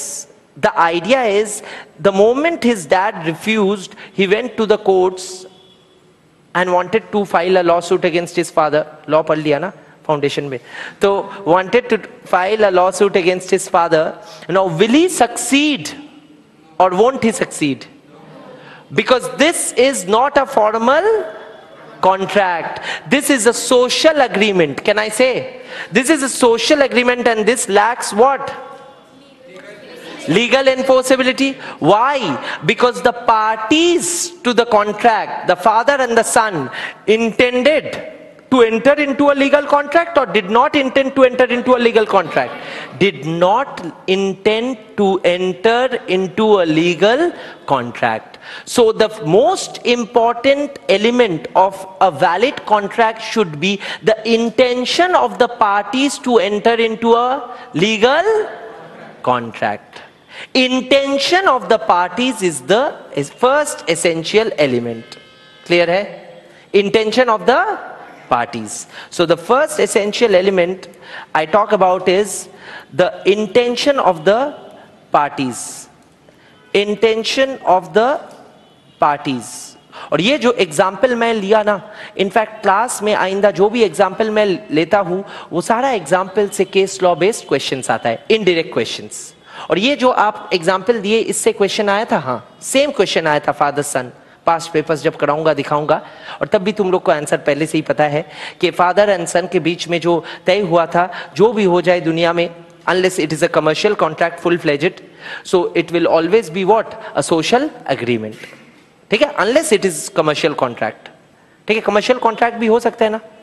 is the moment his dad refused, he went to the courts and wanted to file a lawsuit against his father. Law पढ़ लिया ना फाउंडेशन में, तो wanted to file a lawsuit against his father. Now will he succeed or won't he succeed? Because this is not a formal contract, this is a social agreement. Can I say this is a social agreement, and this lacks what? Legal enforceability. Why? Because the parties to the contract, the father and the son, intended to enter into a legal contract or did not intend to enter into a legal contract? Did not intend to enter into a legal contract. So the most important element of a valid contract should be the intention of the parties to enter into a legal contract. Intention of the parties is first essential element. Clear hai? Intention of the parties. So the first essential element I talk about is the intention of the parties. Intention of the parties. और ये जो example मैं लिया ना, in fact class में आइंदा जो भी एग्जाम्पल मैं लेता हूं वो सारा एग्जाम्पल से केस लॉ बेस्ड क्वेश्चंस आता है, इनडायरेक्ट क्वेश्चंस. और ये जो आप एग्जाम्पल दिए इससे क्वेश्चन आया था, हाँ सेम क्वेश्चन आया था फादर सन. पास्ट पेपर्स जब कराऊंगा दिखाऊंगा, और तब भी तुम लोग को आंसर पहले से ही पता है कि फादर एंड सन के बीच में जो तय हुआ था, जो भी हो जाए दुनिया में, unless it is a commercial contract full fledged, so it will always be what? A social agreement. ठीक है, unless it is commercial contract. ठीक है, commercial contract भी हो सकता है ना,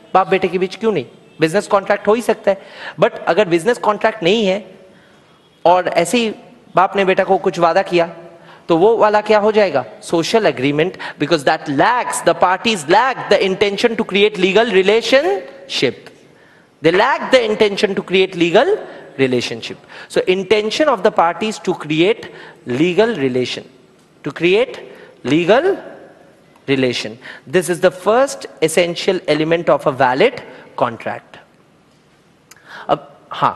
बाप बेटे के बीच क्यों नहीं? बिजनेस कॉन्ट्रैक्ट हो ही सकता है, बट अगर बिजनेस कॉन्ट्रैक्ट नहीं है और ऐसे ही बाप ने बेटा को कुछ वादा किया, तो वो वाला क्या हो जाएगा? Social agreement, because that lacks, the parties lack the intention to create legal relationship. They lack the intention to create legal relationship. So intention of the parties to create legal relation. To create legal relation. This is the first essential element of a valid contract. अब हाँ,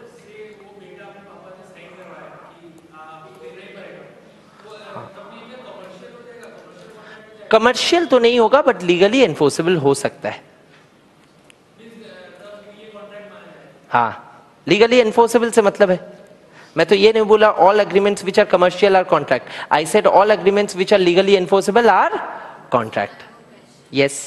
commercial तो नहीं होगा but legally enforceable हो सकता है. हाँ, legally enforceable से मतलब है, मैं तो ये नहीं बोला all agreements which are commercial are contract. I said all agreements which are legally enforceable are contract. Yes,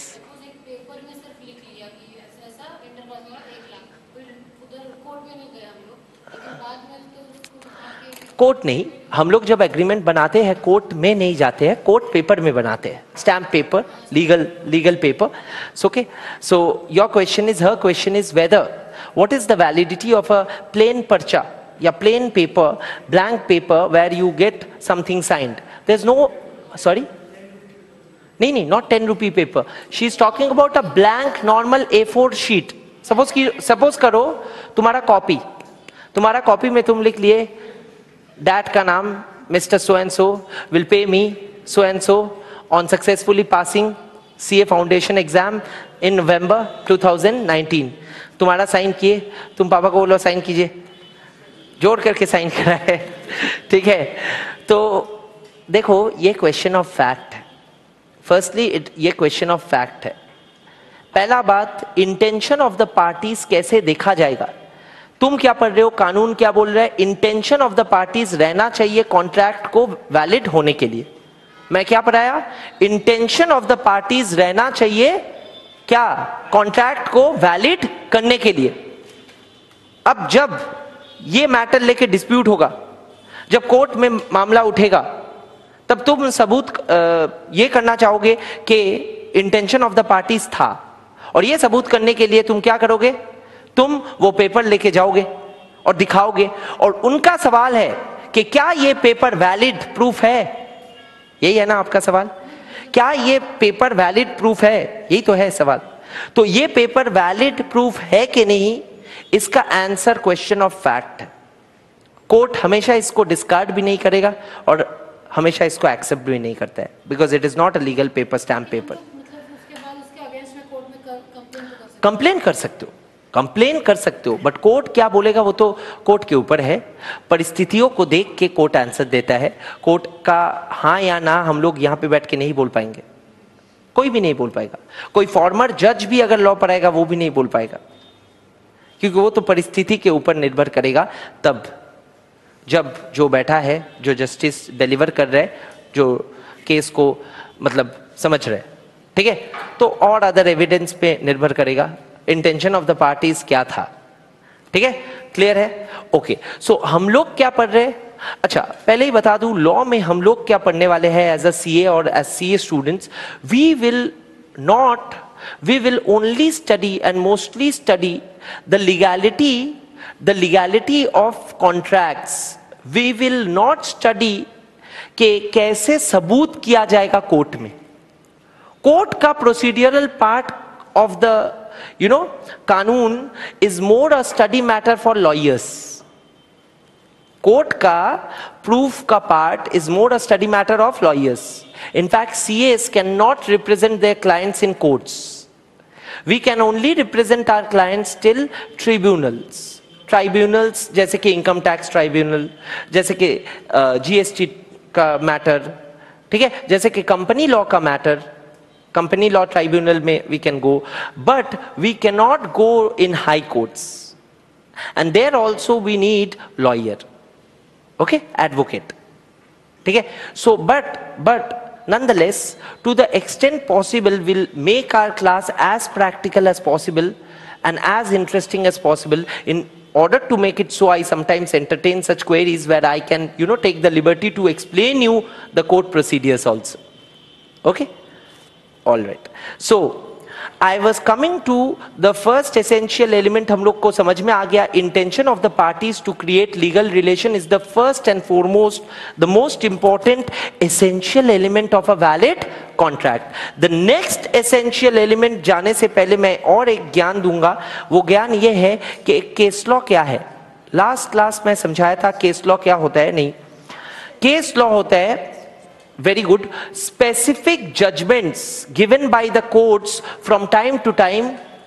court नहीं, हम लोग जब एग्रीमेंट बनाते हैं कोर्ट में नहीं जाते हैं, कोर्ट पेपर में बनाते हैं, stamp paper, legal paper. Okay, so your question is, her question is whether what is the validity of a plain parcha या plain paper, blank paper where you get something signed. There's no, sorry, नहीं, not 10 rupee paper. She is talking about a blank normal A4 sheet. Suppose करो तुम्हारा copy में तुम लिख लिए dad का नाम mister so and so will pay me so and so on successfully passing CA foundation exam in November 2019. तुम्हारा sign किए, तुम पापा को बोलो साइन कीजिए, जोड़ करके साइन करा है. ठीक है, तो देखो ये क्वेश्चन ऑफ फैक्ट है. फर्स्टली ये क्वेश्चन ऑफ फैक्ट है. पहला बात, इंटेंशन ऑफ द पार्टीज कैसे देखा जाएगा? तुम क्या पढ़ रहे हो, कानून क्या बोल रहा है? इंटेंशन ऑफ द पार्टीज रहना चाहिए कॉन्ट्रैक्ट को वैलिड होने के लिए. मैं क्या पढ़ाया? इंटेंशन ऑफ द पार्टीज रहना चाहिए क्या? कॉन्ट्रैक्ट को वैलिड करने के लिए. अब जब ये मैटर लेके डिस्प्यूट होगा, जब कोर्ट में मामला उठेगा, तब तुम सबूत ये करना चाहोगे कि इंटेंशन ऑफ द पार्टीज था, और ये सबूत करने के लिए तुम क्या करोगे? तुम वो पेपर लेके जाओगे और दिखाओगे, और उनका सवाल है कि क्या ये पेपर वैलिड प्रूफ है? यही है ना आपका सवाल, क्या ये पेपर वैलिड प्रूफ है? यही तो है सवाल. तो ये पेपर वैलिड प्रूफ है कि नहीं, इसका आंसर क्वेश्चन ऑफ फैक्ट है. कोर्ट हमेशा इसको डिस्कार्ड भी नहीं करेगा और हमेशा इसको एक्सेप्ट भी नहीं करता है, because it is not a legal paper, stamp paper. Complain कर सकते हो, कंप्लेन कर सकते हो, बट कोर्ट क्या बोलेगा वो तो कोर्ट के ऊपर है. परिस्थितियों को देख के कोर्ट आंसर देता है. कोर्ट का हाँ या ना हम लोग यहाँ पे बैठ के नहीं बोल पाएंगे, कोई भी नहीं बोल पाएगा. कोई फॉर्मर जज भी अगर लॉ पढ़ाएगा वो भी नहीं बोल पाएगा, क्योंकि वो तो परिस्थिति के ऊपर निर्भर करेगा. तब जब जो बैठा है, जो जस्टिस डिलीवर कर रहा है, जो केस को मतलब समझ रहे, ठीक है, तो और अदर एविडेंस पे निर्भर करेगा इंटेंशन ऑफ द पार्टीज क्या था. ठीक है, क्लियर है? ओके, सो हम लोग क्या पढ़ रहे हैं? अच्छा, पहले ही बता दूं, लॉ में हम लोग क्या पढ़ने वाले हैं एज अ सीए और as CA students. We will only study and mostly study the legality of contracts. We will not study कि कैसे सबूत किया जाएगा कोर्ट में. कोर्ट का प्रोसीड्यूरल पार्ट ऑफ द कानून is more a study matter for lawyers. Court का proof का part is more a study matter of lawyers. In fact, CAs cannot represent their clients in courts. We can only represent our clients till tribunals. Tribunals जैसे कि income tax tribunal, जैसे कि GST का matter, ठीक है, जैसे कि company law का मैटर, कंपनी लॉ ट्राइब्यूनल में we can go, but we can not go in high courts. And there also we need lawyer, okay, advocate. ठीक है, so but nonetheless, to the extent possible, we'll make our class as practical as possible and as interesting as possible. In order to make it so, I sometimes entertain such queries where I can, take the liberty to explain you the court procedures also. Okay? All right. So, I was coming to the first essential element. हम लोग को समझ में आ गया, intention of the parties to create legal relation is the first and foremost, the most important essential element of a valid contract. The next essential element जाने से पहले मैं और एक ज्ञान दूंगा. वो ज्ञान ये है कि एक केस लॉ क्या है. लास्ट क्लास में समझाया था केस लॉ क्या होता है. नहीं, केस लॉ होता है, very good, specific judgments given by the courts from time to time.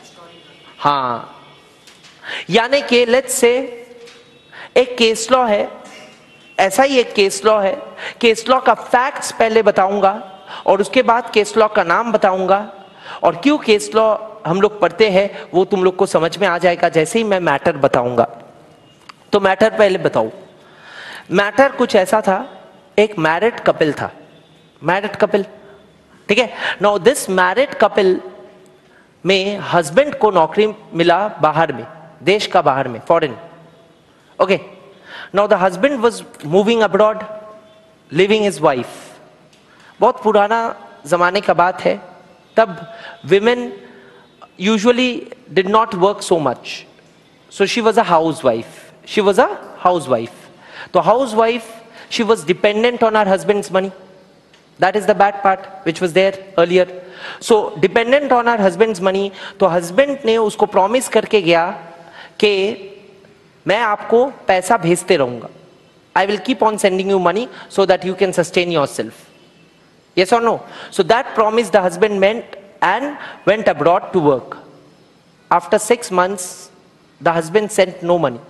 हाँ, यानी कि let's say एक केस लॉ है, ऐसा ही एक केस लॉ है. केस लॉ का फैक्ट्स पहले बताऊंगा और उसके बाद केस लॉ का नाम बताऊंगा, और क्यों केस लॉ हम लोग पढ़ते हैं वो तुम लोग को समझ में आ जाएगा जैसे ही मैं मैटर बताऊंगा. तो मैटर पहले बताऊं. मैटर कुछ ऐसा था, एक मैरिड कपल था. मैरिड कपल, ठीक है. नाउ दिस मैरिड कपल में हस्बैंड को नौकरी मिला बाहर में, देश का बाहर में, foreign. Okay. Now the husband was moving abroad, living his wife. बहुत पुराना जमाने का बात है. तब women usually did not work so much, so she was a house wife. She was a house wife. तो house wife, she was dependent on her husband's money. That is the bad part which was there earlier. So dependent on her husband's money. तो husband ने उसको promise करके गया कि मैं आपको पैसा भेजते रहूंगा. I will keep on sending you money so that you can sustain yourself. Yes or no? So that promise the husband meant and went abroad to work. After 6 months, the husband sent no money.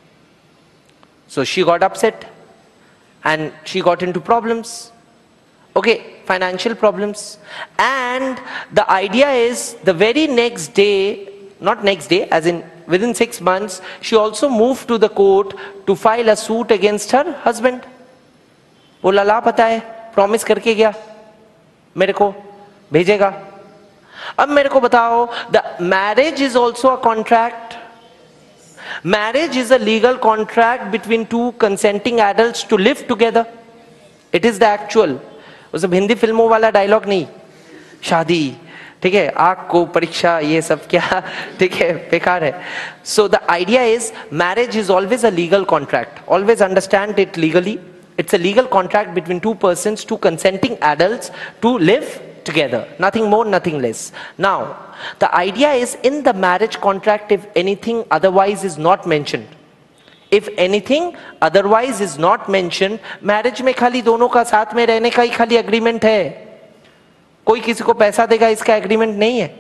So she got upset and she got into problems. Okay, financial problems. And the idea is the very next day, not next day, as in within 6 months, she also moved to the court to file a suit against her husband. वो लला पता है, promise करके गया मेरे को भेजेगा. अब मेरे को बताओ, the marriage is also a contract. Marriage is a legal contract between two consenting adults to live together. It is the actual. वो सब हिंदी फिल्मों वाला डायलॉग नहीं. शादी, ठीक है, आग को परीक्षा, ये सब क्या, ठीक है, बेकार है. So the idea is marriage is always a legal contract. Always understand it legally. It's a legal contract between two persons, two consenting adults to live together, nothing more, nothing less. Now the idea is in the marriage contract, if anything otherwise is not mentioned, if anything otherwise is not mentioned, marriage में खाली दोनों का साथ में रहने का ही खाली agreement है. कोई किसी को पैसा देगा इसका agreement नहीं है,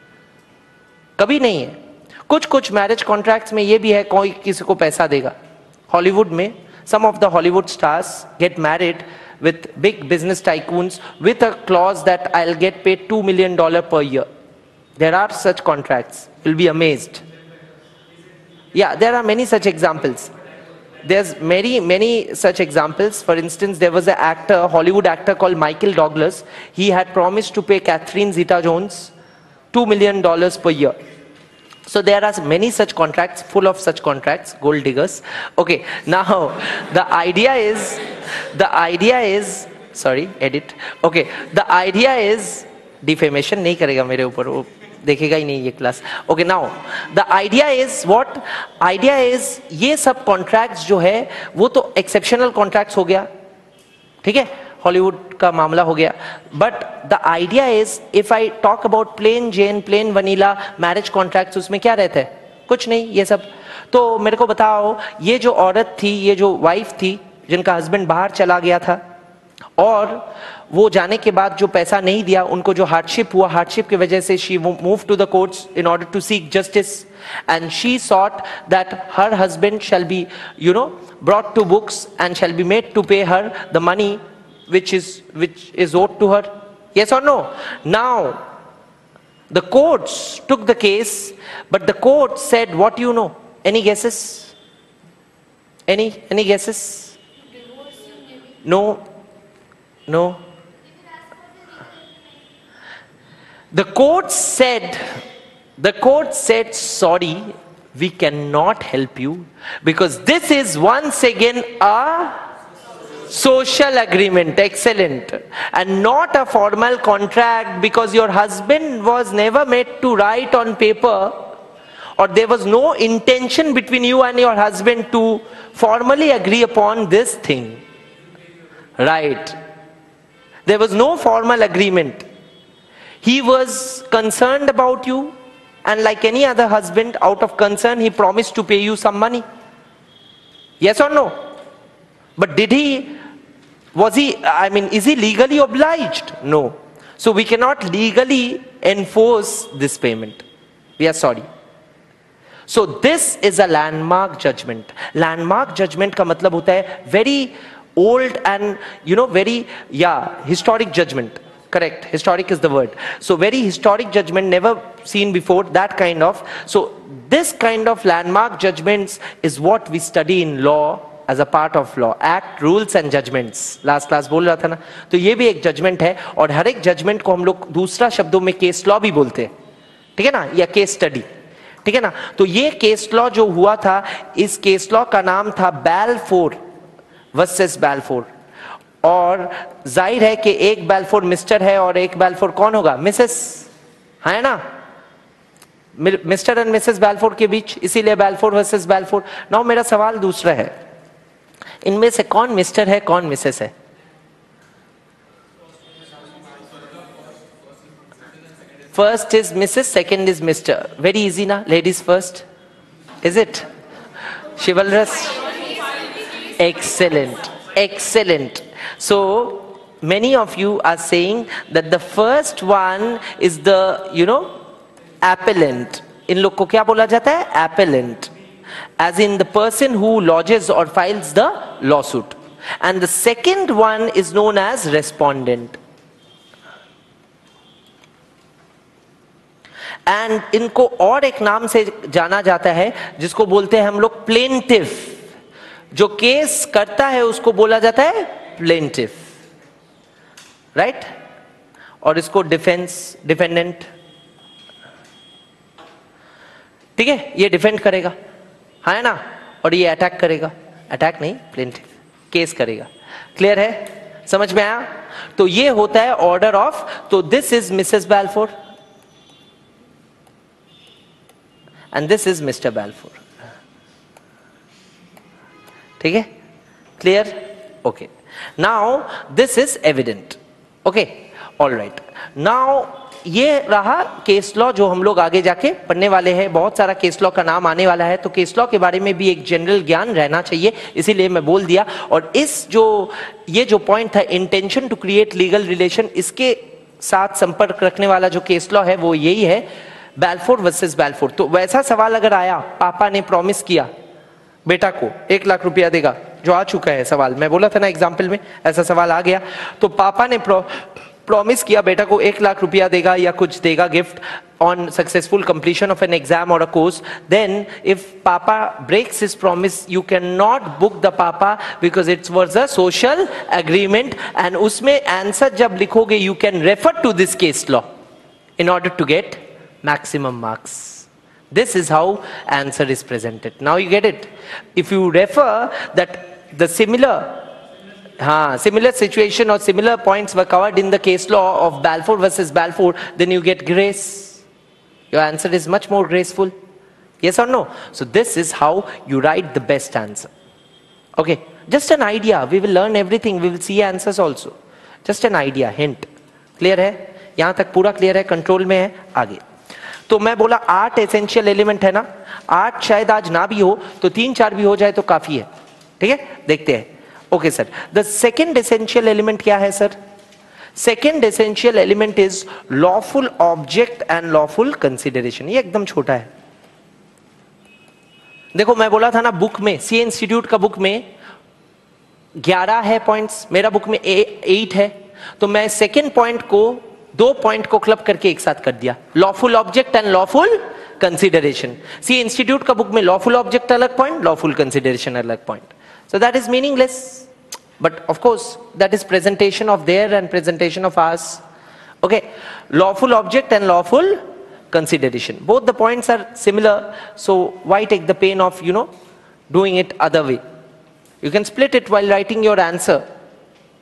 कभी नहीं है. कुछ कुछ marriage contracts में ये भी है कोई किसी को पैसा देगा. हॉलीवुड में some of the Hollywood stars get married with big business tycoons with a clause that I'll get paid $2 million per year. There are such contracts. You'll be amazed. Yeah, there are many such examples. There's many such examples. For instance, there was an actor, Hollywood actor called Michael Douglas. He had promised to pay Catherine Zeta-Jones $2 million per year. So there are many such contracts, full of such contracts, gold diggers. Okay, now the idea is, sorry, edit. Okay, the idea is, defamation नहीं करेगा मेरे ऊपर, वो देखेगा ही नहीं ये class. Okay, now the idea is what? Idea is ये सब कॉन्ट्रैक्ट्स जो है वो तो एक्सेप्शनल कॉन्ट्रैक्ट्स हो गया, ठीक है, हॉलीवुड का मामला हो गया. But the idea is if I talk about plain Jane, plain vanilla marriage contracts, उसमें क्या रहता है? कुछ नहीं ये सब. तो मेरे को बताओ, ये जो औरत थी, ये जो वाइफ थी जिनका हस्बैंड बाहर चला गया था और वो जाने के बाद जो पैसा नहीं दिया, उनको जो हार्डशिप हुआ, हार्डशिप की वजह से she move to the courts in order to seek justice, and she sought that her husband shall be brought to books and shall be made to pay her the money which is owed to her. Yes or no? Now the courts took the case, but the court said, what do you know? Any guesses? Any guesses? No. The court said, sorry, we cannot help you because this is once again a Social agreement, excellent. And not a formal contract, because your husband was never made to write on paper, or there was no intention between you and your husband to formally agree upon this thing. Right. There was no formal agreement. He was concerned about you, and like any other husband, out of concern, he promised to pay you some money. Yes or no? But is he legally obliged? No. So we cannot legally enforce this payment. We are sorry. So this is a landmark judgment. Landmark judgment का मतलब होता है very old and very historic judgment. Correct. Historic is the word. So very historic judgment, never seen before, that kind of. So this kind of landmark judgments is what we study in law as a part of law. Act, rules and judgments. Last class बोल रहा था ना. तो ये भी एक judgment है, और हर एक judgment को हम लोग दूसरा शब्दों में case law भी बोलते हैं. ठीक है ना, या case study. ठीक है ना. तो ये case law जो हुआ था, इस case law का नाम था Balfour वर्सेस Balfour. और जाहिर है कि एक Balfour मिस्टर है और एक Balfour कौन होगा? मिसेस है ना, मिस्टर एंड मिसेस Balfour के बीच, इसीलिए Balfour वर्सेस Balfour. नाउ मेरा सवाल दूसरा है, इनमें से कौन मिस्टर है, कौन मिसेस है? First is Mrs, second is mister. Very easy ना, ladies first. Is it chivalrous? Excellent, excellent. So many of you are saying that the first one is the appellant. इन लोग को क्या बोला जाता है? Appellant, as in the person who lodges or files the lawsuit. And the second one is known as respondent. And इनको और एक नाम से जाना जाता है जिसको बोलते हैं हम लोग plaintiff. जो केस करता है उसको बोला जाता है plaintiff, right? और इसको डिफेंडेंट. ठीक है, ये डिफेंड करेगा, है ना, और ये अटैक करेगा. अटैक नहीं, प्लेंटिफ, केस करेगा. क्लियर है, समझ में आया? तो ये होता है ऑर्डर ऑफ. तो this is Mrs Balfour and this is Mr Balfour. ठीक है, clear? Okay. Now this is evident. Okay, alright. Now ये रहा केस लॉ जो हम लोग आगे जाके पढ़ने वाले हैं. बहुत सारा केस लॉ का नाम आने वाला है, तो केस लॉ के बारे में भी एक जनरल ज्ञान रहना चाहिए, इसीलिए मैं बोल दिया. और ये जो पॉइंट था, intention to create legal relation, इसके साथ संपर्क रखने वाला जो केस लॉ है वो यही है, Balfour वर्सेस Balfour. तो वैसा सवाल अगर आया, पापा ने प्रॉमिस किया बेटा को 1 लाख रुपया देगा, जो आ चुका है सवाल, मैं बोला था ना एग्जाम्पल में, ऐसा सवाल आ गया. तो पापा ने प्रॉमिस किया बेटा को 1 लाख रुपया देगा या कुछ देगा gift on successful completion of an exam or a course. Then if papa breaks his promise, you cannot book the papa because it was a social agreement. And उसमें answer जब लिखोगे, you can refer to this case law in order to get maximum marks. This is how answer is presented. Now you get it. If you refer that the similar situation or similar points were covered in the case law of Balfour versus Balfour, then you get grace. Your answer is much more graceful. Yes or no? So this is how you write the best answer. Okay, just an idea. We will learn everything. We will see answers also. Just an idea, hint. Clear है? यहाँ तक पूरा clear है, control में है. आगे तो मैं बोला 8 एसेंशियल एलिमेंट है ना. 8 शायद आज ना भी हो, तो 3-4 भी हो जाए तो काफी है. ठीक है, देखते हैं. Okay sir, the second essential element क्या है sir? Second essential element is lawful object and lawful consideration. ये एकदम छोटा है. देखो मैं बोला था ना, बुक में, सी इंस्टीट्यूट का बुक में 11 है पॉइंट्स, मेरा बुक में 8 है. तो मैं सेकेंड पॉइंट को, 2 पॉइंट को क्लब करके एक साथ कर दिया, lawful object and lawful consideration. सी इंस्टीट्यूट का बुक में लॉफुल ऑब्जेक्ट अलग पॉइंट, लॉफुल कंसिडरेशन अलग point. So that is meaningless, but of course that is presentation of their and presentation of ours. Okay, lawful object and lawful consideration, both the points are similar, so why take the pain of doing it other way? You can split it while writing your answer.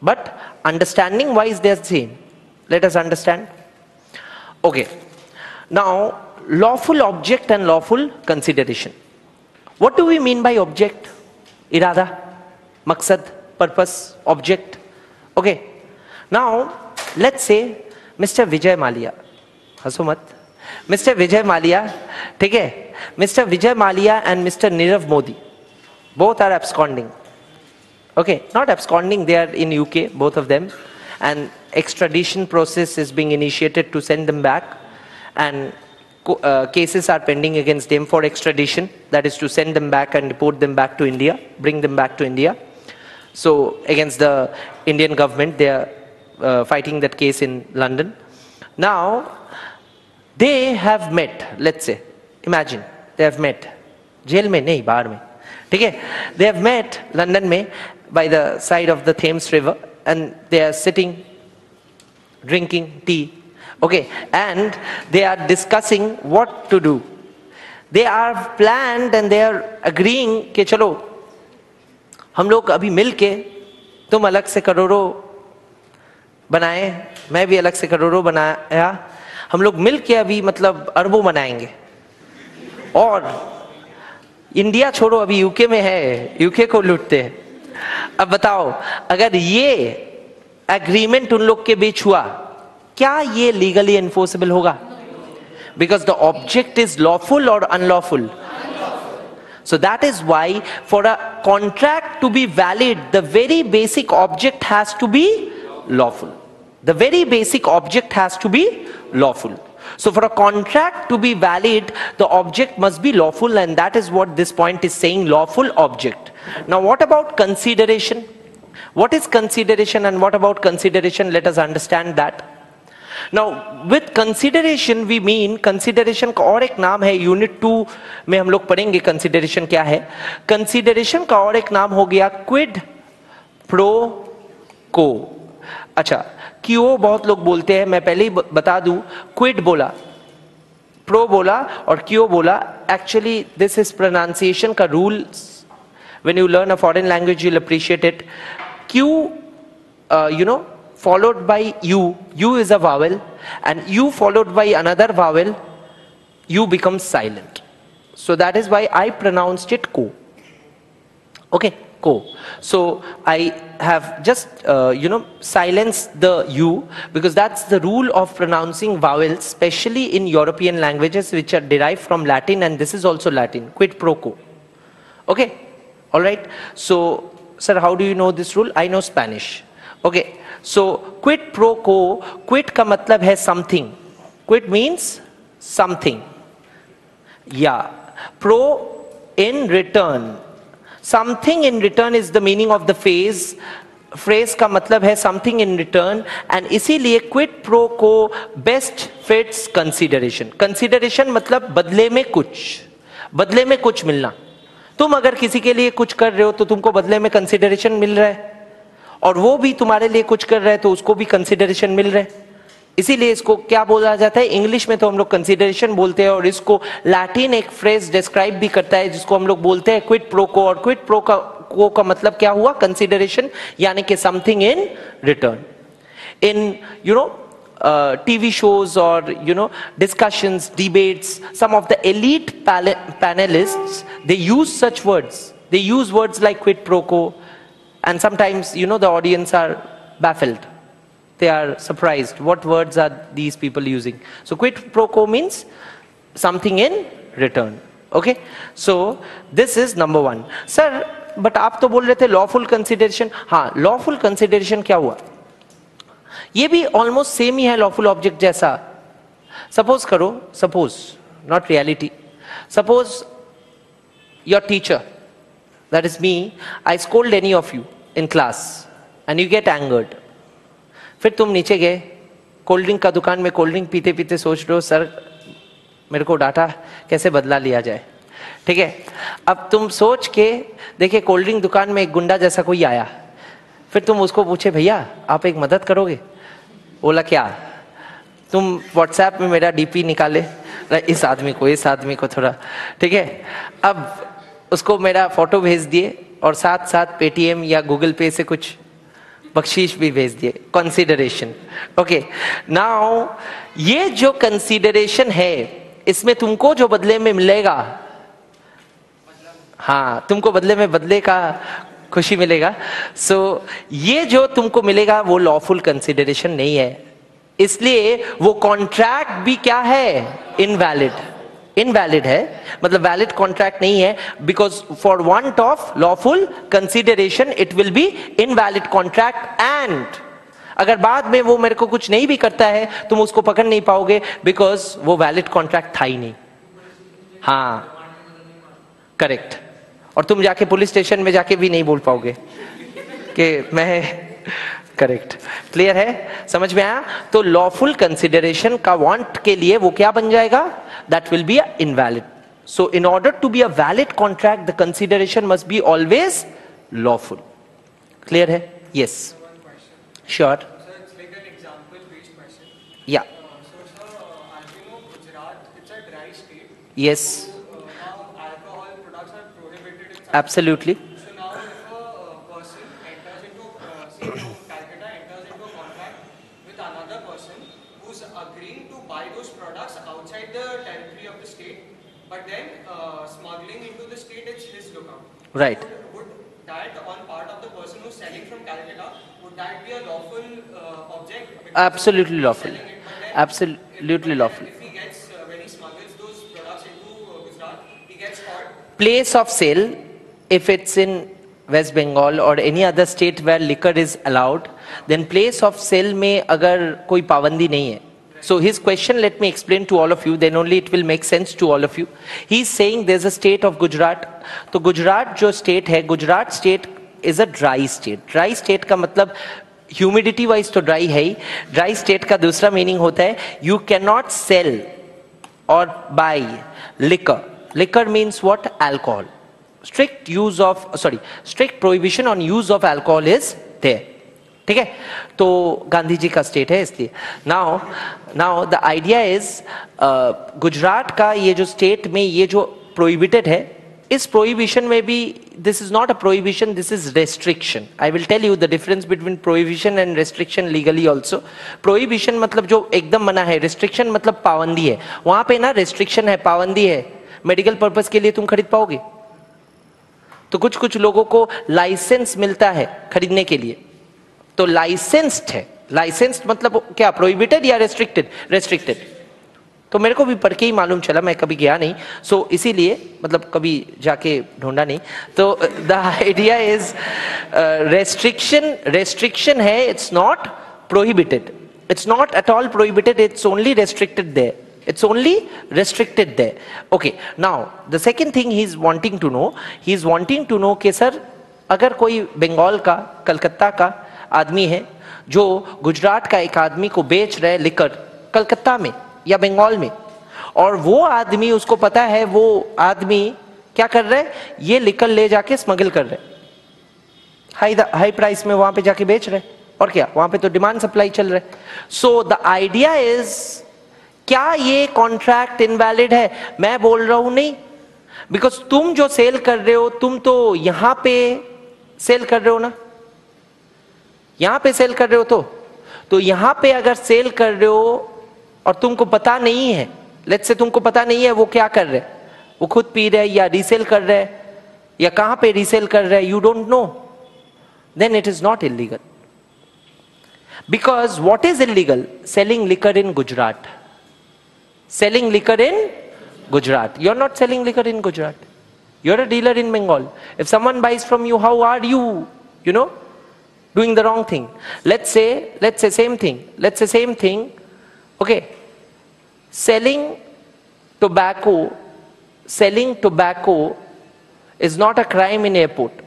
but understanding wise they are same. Let us understand. Okay, now lawful object and lawful consideration. What do we mean by object? Irada, maqsad, purpose, object. Okay, now let's say Mr. Vijay Mallya, हंसो मत, Mr. Vijay Mallya, ठीक है, Mr. Vijay Mallya and Mr. Nirav Modi, both are absconding. Okay, not absconding, they are in UK, both of them, and extradition process is being initiated to send them back, and cases are pending against them for extradition, that is to send them back and deport them back to India, bring them back to India. So against the Indian government, they are fighting that case in London. Now, they have met, let's say, imagine, they have met, jail mein nahi, bahar mein, ठीक है, they have met London में by the side of the Thames River, and they are sitting, drinking tea, okay, and they are discussing what to do. They are planned and they are agreeing कि चलो हम लोग अभी मिल के, तुम अलग से करोड़ों बनाए, मैं भी अलग से करोड़ों बनाया, हम लोग मिल के अभी मतलब अरबों बनाएंगे, और इंडिया छोड़ो अभी यूके में है, यूके को लूटते हैं. अब बताओ, अगर ये एग्रीमेंट उन लोग के बीच हुआ, क्या ये लीगली एनफोर्सेबल होगा? Because the object is lawful or unlawful? So that is why for a contract to be valid, the very basic object has to be lawful. The very basic object has to be lawful. So for a contract to be valid, the object must be lawful, and that is what this point is saying, lawful object. Now what about consideration? What is consideration and what about consideration? Let us understand that. Now with consideration we mean, consideration का और एक नाम है, unit 2 में हम लोग पढ़ेंगे consideration क्या है. Consideration का और एक नाम हो गया quid pro quo. अच्छा, क्यों बहुत लोग बोलते हैं, मैं पहले ही बता दूं, क्विड बोला, प्रो बोला और क्यों बोला. एक्चुअली दिस इज प्रोनाउंसिएशन का rule. When you learn a foreign language you will appreciate it. Q you know followed by u is a vowel, and u followed by another vowel, u becomes silent. So that is why I pronounced it ko. Okay, ko. So I have just silenced the u, because that's the rule of pronouncing vowels, especially in European languages which are derived from Latin, and this is also Latin, quid pro quo. Okay, all right. So sir, how do you know this rule? I know Spanish. Okay, so quid pro quo, quid का मतलब है something. Quid means something. Yeah, pro in return. Something in return is the meaning of the phrase. Phrase का मतलब है something in return, and इसीलिए quid pro quo best fits consideration. Consideration मतलब बदले में कुछ, बदले में कुछ मिलना. तुम अगर किसी के लिए कुछ कर रहे हो तो तुमको बदले में consideration मिल रहा है, और वो भी तुम्हारे लिए कुछ कर रहा है तो उसको भी कंसिडरेशन मिल रहा है. इसीलिए इसको क्या बोला जाता है, इंग्लिश में तो हम लोग कंसिडरेशन बोलते हैं, और इसको लैटिन एक फ्रेज डिस्क्राइब भी करता है जिसको हम लोग बोलते हैं क्विड प्रो को. और क्विड प्रो का मतलब क्या हुआ, कंसिडरेशन, यानी कि something in return. In TV shows or discussions, debates, some of the elite panelists, they use such words. They use words like quid pro quo. And sometimes, the audience are baffled. They are surprised. What words are these people using? So quid pro quo means something in return. Okay? So this is number 1. Sir, but आप तो बोल रहे थे lawful consideration. हाँ, lawful consideration क्या हुआ? ये भी almost same ही है lawful object जैसा. Suppose करो, suppose, not reality. Suppose your teacher, that is me, I scold any of you in class and you get angered. फिर तुम नीचे गए, कोल्ड ड्रिंक का दुकान में कोल्ड ड्रिंक पीते पीते सोच रहे हो, सर मेरे को डांटा, कैसे बदला लिया जाए. ठीक है, अब तुम सोच के देखे कोल्ड ड्रिंक दुकान में एक गुंडा जैसा कोई आया, फिर तुम उसको पूछे भैया आप एक मदद करोगे. बोला क्या? तुम व्हाट्सएप में मेरा डीपी निकाले, इस आदमी को थोड़ा, ठीक है, अब उसको मेरा फोटो भेज दिए और साथ साथ पेटीएम या गूगल पे से कुछ बख्शीश भी भेज दिए, कंसीडरेशन। ओके, नाउ ये जो कंसीडरेशन है, इसमें तुमको जो बदले में मिलेगा, हाँ तुमको बदले में बदले का खुशी मिलेगा। सो ये जो तुमको मिलेगा वो लॉफुल कंसीडरेशन नहीं है, इसलिए वो कॉन्ट्रैक्ट भी क्या है, इनवैलिड, इनवैलिड है, मतलब वैलिड कॉन्ट्रैक्ट नहीं है, because for want of lawful consideration it will be invalid contract. And अगर बाद में वो मेरे को कुछ नहीं भी करता है तुम उसको पकड़ नहीं पाओगे, बिकॉज वो वैलिड कॉन्ट्रैक्ट था ही नहीं। हाँ करेक्ट, और तुम जाके पुलिस स्टेशन में जाके भी नहीं बोल पाओगे कि मैं करेक्ट। क्लियर है, समझ में आया? तो लॉफुल कंसिडरेशन का वांट के लिए वो क्या बन जाएगा, that will be invalid. So in order to be a valid contract the consideration must be always lawful. Clear है? Yes, sure, yeah, yes, absolutely. So now if a person enters into, say from Calcutta enters into a contract with another person who's agreeing to buy those products outside the territory of the state, but then smuggling into the state, it's his lookout. Right. Would that on part of the person who's selling from Calcutta, would that be a lawful object? Absolutely lawful. Absolutely lawful. If he gets, when he smuggles those products into Gujarat, he gets caught. Place of sale, if it's in West Bengal or any other state where liquor is allowed, then place of sale में अगर कोई पाबंदी नहीं है. So his question, let me explain to all of you, then only it will make sense to all of you. He is saying there's a state of Gujarat. तो गुजरात जो state है, Gujarat state is a dry state. Dry state का मतलब humidity wise तो dry है ही. Dry state का दूसरा meaning होता है यू कैन नॉट सेल और buy liquor. Liquor means what? Alcohol. strict use of, strict prohibition on use of alcohol is there. ठीक है, तो गांधी जी का स्टेट है इसलिए. Now the idea is Gujarat का ये जो स्टेट में ये जो प्रोहिबिटेड है, इस प्रोहिबिशन में भी this is not a prohibition, this is restriction. I will tell you the difference between prohibition and restriction legally also. Prohibition मतलब जो एकदम मना है, रेस्ट्रिक्शन मतलब पाबंदी है. वहां पे ना रेस्ट्रिक्शन है, पाबंदी है. मेडिकल पर्पज के लिए तुम खरीद पाओगे? तो कुछ कुछ लोगों को लाइसेंस मिलता है खरीदने के लिए, तो लाइसेंस्ड है. लाइसेंस्ड मतलब क्या, प्रोहिबिटेड या रेस्ट्रिक्टेड? रेस्ट्रिक्टेड. तो मेरे को भी पढ़ के ही मालूम चला, मैं कभी गया नहीं, सो इसीलिए मतलब कभी जाके ढूंढा नहीं. तो द आइडिया इज रेस्ट्रिक्शन है, it's not prohibited, it's not at all prohibited, it's only restricted there. It's only restricted there. Okay, now the second thing he is wanting to know कि सर अगर कोई बंगाल का, कलकत्ता का आदमी है जो गुजरात का एक आदमी को बेच रहे लिकर कलकत्ता में या बंगाल में, और वो आदमी, उसको पता है वो आदमी क्या कर रहा है, ये लिकर ले जाके स्मगल कर रहे, हाई प्राइस में वहां पे जाके बेच रहे, और क्या वहां पे तो डिमांड सप्लाई चल रहा है. सो द आइडिया इज, क्या ये कॉन्ट्रैक्ट इनवैलिड है? मैं बोल रहा हूं नहीं, बिकॉज तुम जो सेल कर रहे हो, तुम तो यहां पे सेल कर रहे हो ना, यहां पे सेल कर रहे हो, तो यहां पे अगर सेल कर रहे हो और तुमको पता नहीं है, लेट्स से तुमको पता नहीं है वो क्या कर रहे, वो खुद पी रहे या रीसेल कर रहे या कहां पे रीसेल कर रहे, you don't know, then it is not illegal. Because what is illegal? Selling liquor in Gujarat. Selling liquor in Gujarat. You're not selling liquor in Gujarat. You're a dealer in Bengal. If someone buys from you, how are you, doing the wrong thing? Let's say same thing. Okay. Selling tobacco is not a crime in airport.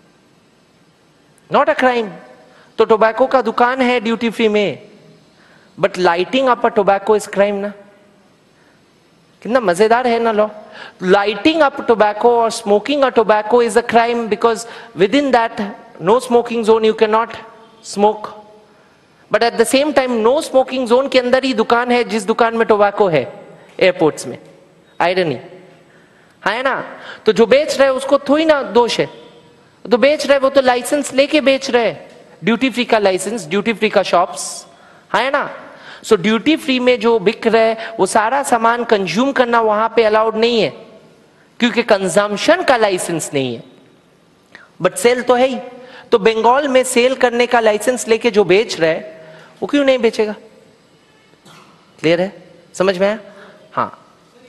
Not a crime. तो tobacco का दुकान है duty free में, but lighting up a tobacco is crime ना. कितना मजेदार है ना लॉ. लाइटिंग अप टोबैको और smoking a tobacco is a crime, because within that no smoking zone, you can not smoke. But at the same time no smoking zone के अंदर ही दुकान है जिस दुकान में टोबैको है एयरपोर्ट्स में. आयरनी है ना. तो जो बेच रहे हैं उसको थोड़ी ना दोष है, तो बेच रहे वो तो लाइसेंस लेके बेच रहे, ड्यूटी फ्री का लाइसेंस, ड्यूटी फ्री का शॉप्स, है ना। सो ड्यूटी फ्री में जो बिक रहा है वो सारा सामान कंज्यूम करना वहां पे अलाउड नहीं है, क्योंकि कंजम्पशन का लाइसेंस नहीं है, बट सेल तो है ही। तो बंगाल में सेल करने का लाइसेंस लेके जो बेच रहा है वो क्यों नहीं बेचेगा? क्लियर है, समझ में आया? हाँ,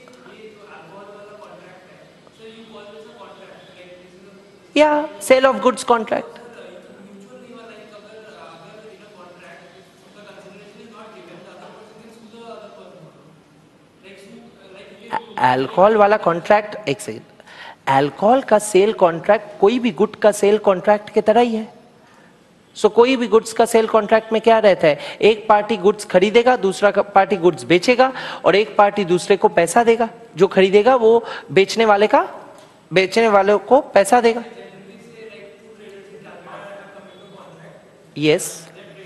या sale of goods contract. Alcohol वाला कॉन्ट्रैक्ट, एक सेकेंड, अल्कोहल का सेल कॉन्ट्रैक्ट कोई भी गुड का सेल कॉन्ट्रैक्ट की तरह ही है। सो कोई भी गुड्स का सेल कॉन्ट्रैक्ट में क्या रहता है, एक पार्टी गुड्स खरीदेगा, दूसरा पार्टी गुड्स बेचेगा, और एक पार्टी दूसरे को पैसा देगा, जो खरीदेगा वो बेचने वाले को पैसा देगा। Yes,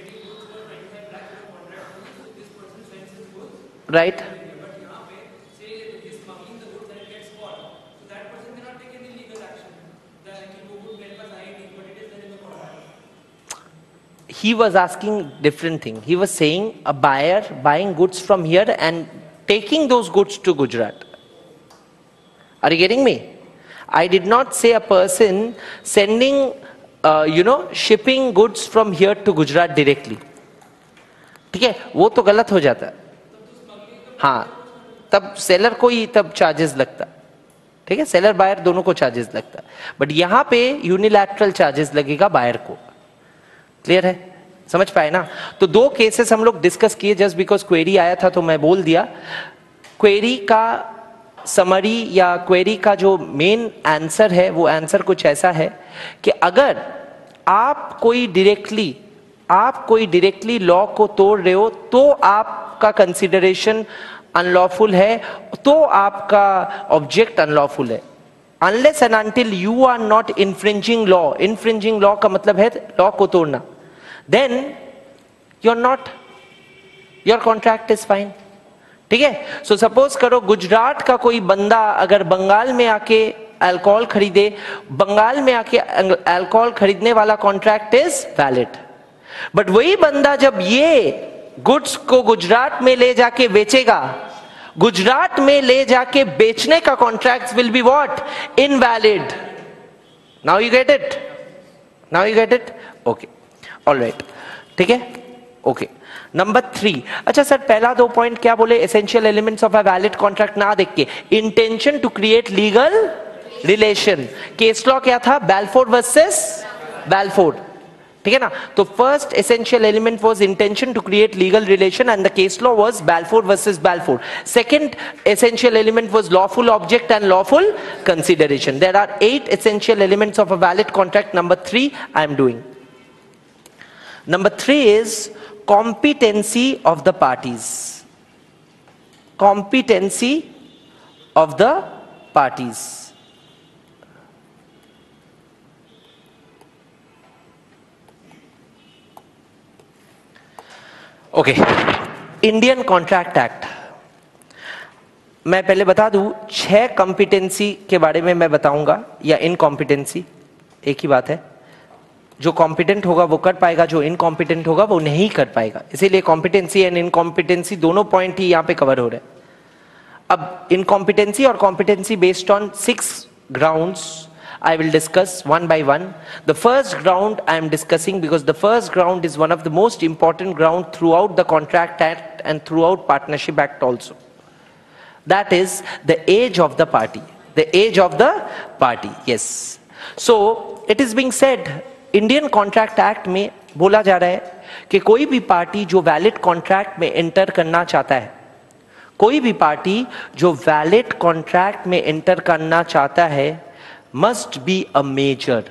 right. He was asking different thing. He was saying a buyer buying goods from here and taking those goods to Gujarat. Are you getting me? I did not say a person sending, shipping goods from here to Gujarat directly. ठीक है, वो तो गलत हो जाता है। हाँ, तब सेलर को ही तब चार्जेस लगता, ठीक है, सेलर बायर दोनों को चार्जेस लगता, बट यहां पे यूनिलैटरल चार्जेस लगेगा बायर को। क्लियर है, समझ पाए ना? तो दो केसेस हम लोग डिस्कस किए, जस्ट बिकॉज क्वेरी आया था तो मैं बोल दिया। क्वेरी का समरी या क्वेरी का जो मेन आंसर है वो आंसर कुछ ऐसा है कि अगर आप कोई डायरेक्टली लॉ को तोड़ रहे हो तो आपका कंसिडरेशन अनलॉफुल है, तो आपका ऑब्जेक्ट अनलॉफुल है। Unless and until you are not infringing law का मतलब है लॉ को तोड़ना, then your contract is fine। ठीक है, सो सपोज करो गुजरात का कोई बंदा अगर बंगाल में आके अल्कोहल खरीदे, बंगाल में आके अल्कोहल खरीदने वाला कॉन्ट्रैक्ट इज वैलिड, बट वही बंदा जब ये गुड्स को गुजरात में ले जाके बेचेगा, गुजरात में ले जाके बेचने का contract will be what? Invalid. Now you get it? Okay, alright, ठीक है, ओके। नंबर 3, अच्छा सर पहला 2 पॉइंट क्या बोले? Essential elements of a valid contract ना देख के intention to create legal relation. Case law क्या था? बैलफोर्ड वर्सेस बैलफोर्ड, ठीक है ना? तो first essential element was intention to create legal relation and the case law was बैलफोर्ड versus बैलफोर्ड। Second essential element was lawful object and lawful consideration. There are 8 essential elements of a valid contract. Number 3 I am doing. Number 3 is competency of the parties. Competency of the parties. Okay, Indian Contract Act। मैं पहले बता दूं, 6 competency के बारे में मैं बताऊंगा, या इनकॉम्पिटेंसी एक ही बात है। जो कॉम्पिटेंट होगा वो कर पाएगा, जो इनकॉम्पिटेंट होगा वो नहीं कर पाएगा, इसीलिए कॉम्पिटेंसी एंड इनकॉम्पिटेंसी दोनों पॉइंट ही यहां पे कवर हो रहे हैं। अब इनकॉम्पिटेंसी और competency based on 6 grounds I will discuss one by one. The first ground I am discussing because the first ground is one of the most important ground throughout the Contract Act and throughout Partnership Act also. That is the age of the party. The age of the party, yes. So it is being said, Indian contract act में बोला जा रहा है कि कोई भी party जो valid contract में एंटर करना चाहता है, कोई भी पार्टी जो वैलिड कॉन्ट्रैक्ट में एंटर करना चाहता है, must be a major.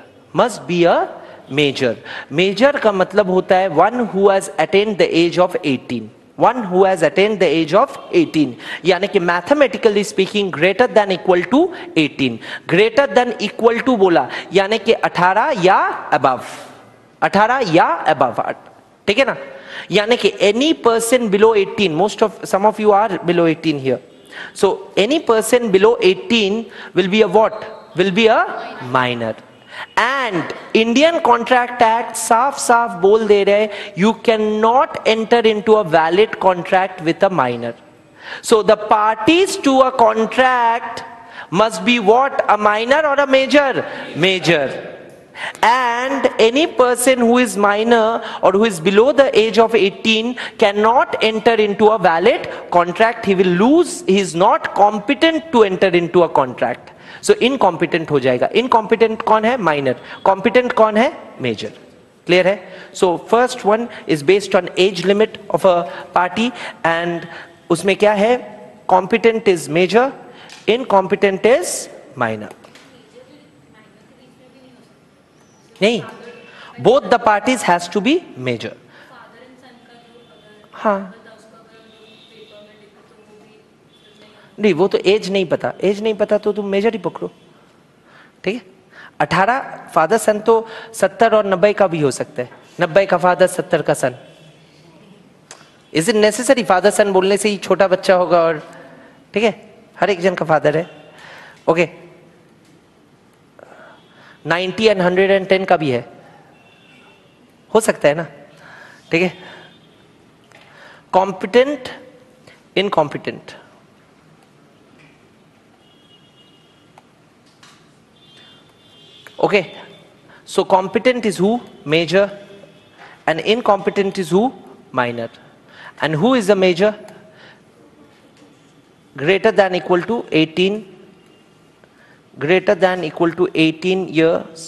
Major का मतलब होता है one who has attained the age of 18। One who has attained the age of 18, यानी कि mathematically speaking greater than equal to 18। Greater than equal to बोला यानी कि 18 या अबव, 18 या अबव, ठीक है ना? यानी कि any person below 18, some of you are below 18 here, so any person below 18 will be a what? Will be a minor. And Indian contract act साफ साफ बोल दे रहे हैं, you can not enter into a valid contract with a minor. So the parties to a contract must be what? A minor or a major? Major. And any person who is minor or who is below the age of 18 cannot enter into a valid contract. He will lose. He is not competent to enter into a contract. So incompetent हो जाएगा. Incompetent कौन है? Minor. Competent कौन है? Major. Clear है? So first one is based on age limit of a party, and उसमें क्या है? Competent is major. Incompetent is minor. नहीं, both the parties has to be major. हाँ, नहीं वो तो एज नहीं पता, एज नहीं पता तो तुम मेजर ही पकड़ो. ठीक है, 18 फादर सन तो 70 और 90 का भी हो सकता है. 90 का फादर 70 का son. Is it necessary father son बोलने से ही छोटा बच्चा होगा? और ठीक है, हर एक जन का फादर है. ओके, 90 एंड 110 का भी है, हो सकता है ना. ठीक है, competent, incompetent. Okay, so competent is who? Major. And incompetent is who? Minor. And who is the major? Greater than equal to 18, greater than equal to 18 years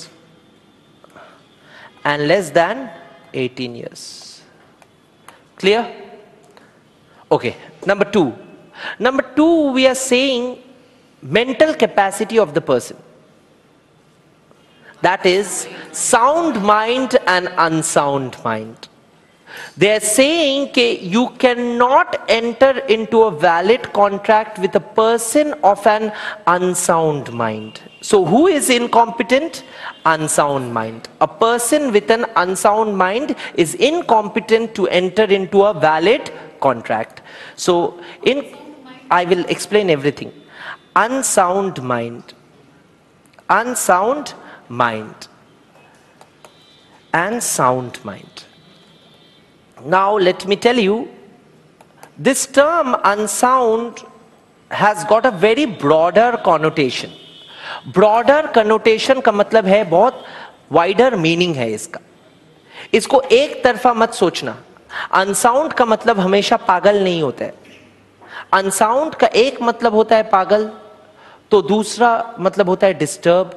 and less than 18 years. Clear? Okay, number two. Number two, we are saying mental capacity of the person. That is sound mind and unsound mind. They are saying that you cannot enter into a valid contract with a person of an unsound mind. So who is incompetent? Unsound mind. A person with an unsound mind is incompetent to enter into a valid contract. So I will explain everything. Unsound mind. Unsound mind. And sound mind. Now let me tell you, this term unsound has got a very broader connotation. Broader connotation का मतलब है बहुत wider meaning है इसका. इसको एक तरफा मत सोचना. Unsound का मतलब हमेशा पागल नहीं होता है. Unsound का एक मतलब होता है पागल, तो दूसरा मतलब होता है disturbed,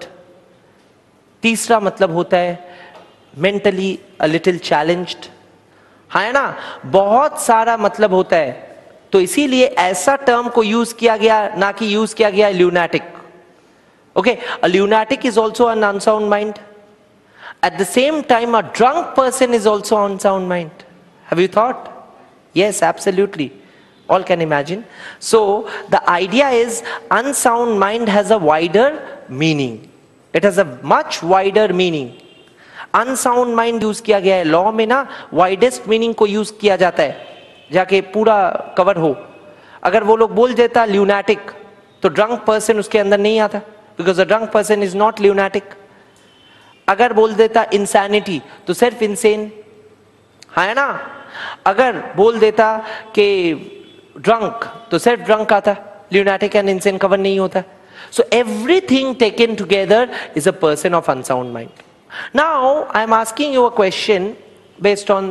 तीसरा मतलब होता है mentally a little challenged. है ना, बहुत सारा मतलब होता है. तो इसीलिए ऐसा टर्म को यूज किया गया, ना कि यूज किया गया lunatic. Okay, a lunatic is also an unsound mind. At the same time a drunk person is also unsound mind. Have you thought? Yes, absolutely. All can imagine. So the idea is unsound mind has a wider meaning. It has a much wider meaning. Unsound mind use किया गया है law में ना, widest meaning को use किया जाता है जाके पूरा कवर हो. अगर वो लोग बोल देता ल्यूनाटिक तो ड्रंक पर्सन उसके अंदर नहीं आता, because a drunk person is not lunatic. अगर बोल देता इंसैनिटी तो सिर्फ इंसेन है ना. अगर बोल देता कि ड्रंक तो सिर्फ ड्रंक आता, ल्यूनाटिक एंड इंसेन कवर नहीं होता. So everything taken together is a person of unsound mind. Now I am asking you a question based on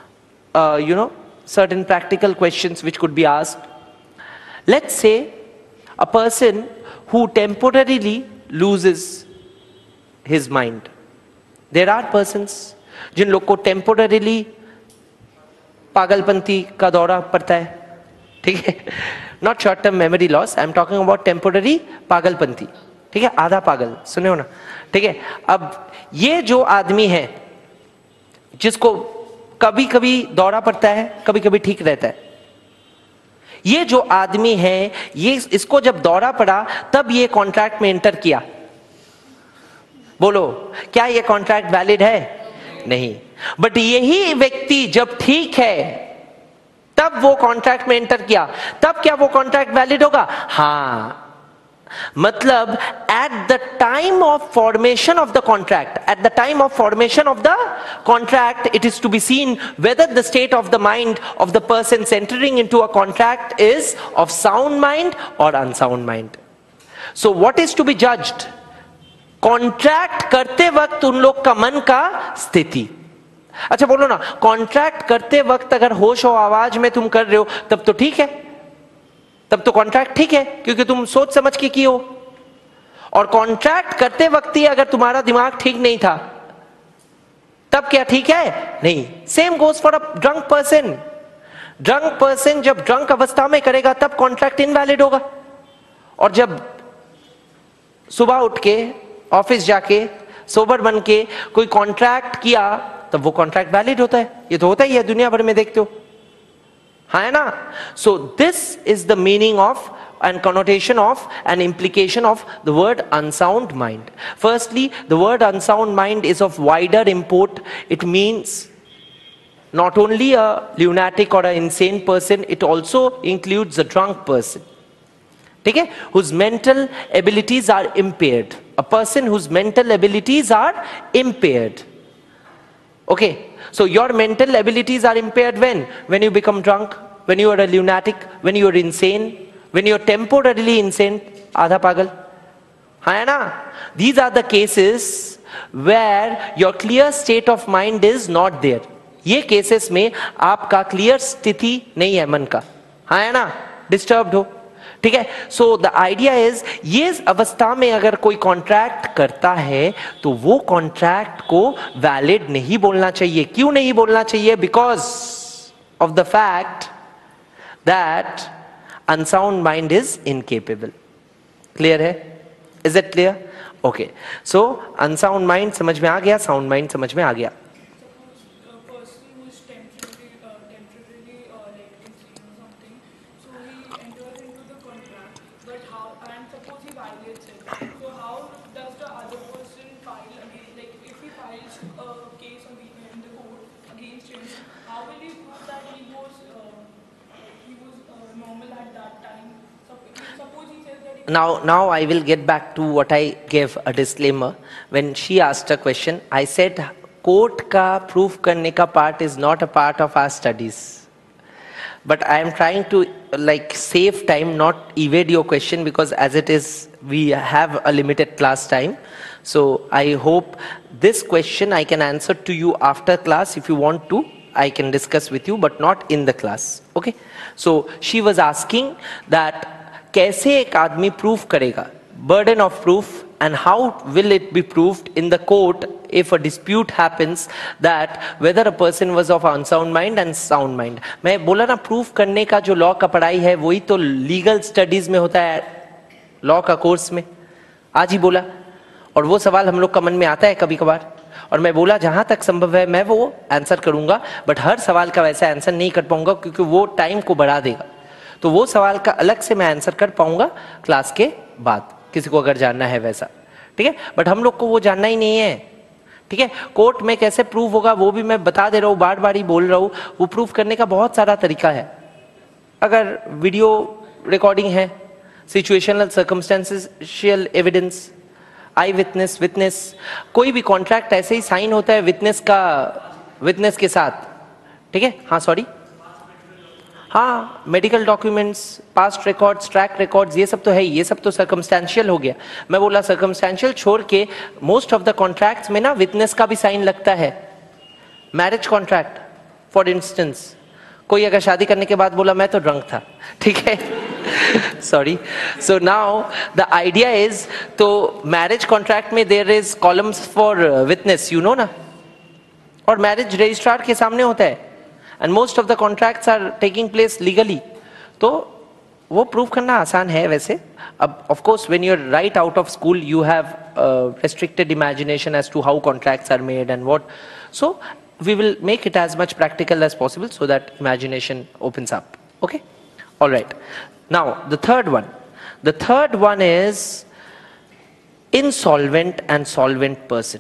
certain practical questions which could be asked. Let's say a person who temporarily loses his mind. There are persons जिन लोग को temporarily पागलपंती का दौरा पड़ता है. ठीक है, not short term memory loss, I am talking about temporary पागलपंती. ठीक है, आधा पागल, सुने हो ना. ठीक है, अब ये जो आदमी है जिसको कभी कभी दौरा पड़ता है, कभी कभी ठीक रहता है, ये जो आदमी है, ये इसको जब दौरा पड़ा तब ये कॉन्ट्रैक्ट में एंटर किया. बोलो, क्या ये कॉन्ट्रैक्ट वैलिड है? नहीं. बट यही व्यक्ति जब ठीक है तब वो कॉन्ट्रैक्ट में एंटर किया, तब क्या वो कॉन्ट्रैक्ट वैलिड होगा? हाँ. मतलब at the time of formation of the contract, it is to be seen whether the state of the mind of the person entering into a contract is of sound mind or unsound mind. So what is to be judged? Contract करते वक्त उन लोग का मन का स्थिति. अच्छा बोलो ना, कॉन्ट्रैक्ट करते वक्त अगर होश और आवाज में तुम कर रहे हो तब तो ठीक है, तब तो कॉन्ट्रैक्ट ठीक है क्योंकि तुम सोच समझ के किए हो. और कॉन्ट्रैक्ट करते वक्त ही अगर तुम्हारा दिमाग ठीक नहीं था तब क्या ठीक है? नहीं. Same goes for a drunk person. Drunk person जब ड्रंक अवस्था में करेगा तब कॉन्ट्रैक्ट इनवैलिड होगा, और जब सुबह उठ के ऑफिस जाके सोबर बन के कोई कॉन्ट्रैक्ट किया तब वो कॉन्ट्रैक्ट वैलिड होता है. ये तो होता ही है, दुनिया भर में देखते हो, है ना. So this is the meaning of and connotation of and implication of the word unsound mind. Firstly, the word unsound mind is of wider import. It means not only a lunatic or an insane person, it also includes a drunk person. ठीक है, whose mental abilities are impaired. A person whose mental abilities are impaired. Okay, so your mental abilities are impaired when you become drunk, when you are a lunatic, when you are insane, when you are temporarily insane, आधा पागल, है ना. These are the cases where your clear state of mind is not there. ये cases में आपका clear स्थिति नहीं है मन का, है ना, disturbed हो. ठीक है. सो द आइडिया इज, ये अवस्था में अगर कोई कॉन्ट्रैक्ट करता है तो वो कॉन्ट्रैक्ट को वैलिड नहीं बोलना चाहिए. क्यों नहीं बोलना चाहिए? Because of the fact that unsound mind is incapable. Clear है? Is it clear? Okay. So unsound mind समझ में आ गया, साउंड माइंड समझ में आ गया. Now I will get back to what I gave a disclaimer. When she asked a question, I said court का proof करने का part is not a part of our studies. But I am trying to like save time, not evade your question, because as it is, we have a limited class time. So I hope this question I can answer to you after class. If you want to, I can discuss with you, but not in the class. Okay? So she was asking that कैसे एक आदमी proof करेगा, burden of proof, and how will it be proved in the court if a dispute happens that whether a person was of unsound mind and sound mind. मैं बोला ना, proof करने का जो लॉ का पढ़ाई है वही तो लीगल स्टडीज में होता है, लॉ का कोर्स में. आज ही बोला, और वो सवाल हम लोग का मन में आता है कभी कभार, और मैं बोला जहां तक संभव है मैं वो आंसर करूंगा, बट हर सवाल का वैसा आंसर नहीं कर पाऊंगा क्योंकि वो टाइम को बढ़ा देगा. तो वो सवाल का अलग से मैं आंसर कर पाऊंगा क्लास के बाद, किसी को अगर जानना है वैसा. ठीक है, बट हम लोग को वो जानना ही नहीं है. ठीक है, कोर्ट में कैसे प्रूव होगा वो भी मैं बता दे रहा हूँ, बार बार ही बोल रहा हूँ. वो प्रूव करने का बहुत सारा तरीका है. अगर वीडियो रिकॉर्डिंग है, situational circumstantial evidence, eye witness, witness, कोई भी कॉन्ट्रैक्ट ऐसे ही साइन होता है विटनेस के साथ. ठीक है, हाँ सॉरी, हाँ, medical documents, past records, track records, ये सब तो है ही. ये सब तो सर्कमस्टेंशियल हो गया. मैं बोला सर्कमस्टेंशियल छोड़ के मोस्ट ऑफ द कॉन्ट्रैक्ट्स में ना विटनेस का भी साइन लगता है. मैरिज कॉन्ट्रैक्ट फॉर इंस्टेंस, कोई अगर शादी करने के बाद बोला मैं तो ड्रंक था, ठीक है, sorry. So now the idea is, तो मैरिज कॉन्ट्रैक्ट में there is columns for witness, you know ना, और मैरिज रजिस्ट्रार के सामने होता है. And most of the contracts are taking place legally. तो वो प्रूव करना आसान है वैसे. अब of course when you're right out of school you have restricted imagination as to how contracts are made and what. So we will make it as much practical as possible so that imagination opens up. Okay? All right. Now the third one. The third one is insolvent and solvent person.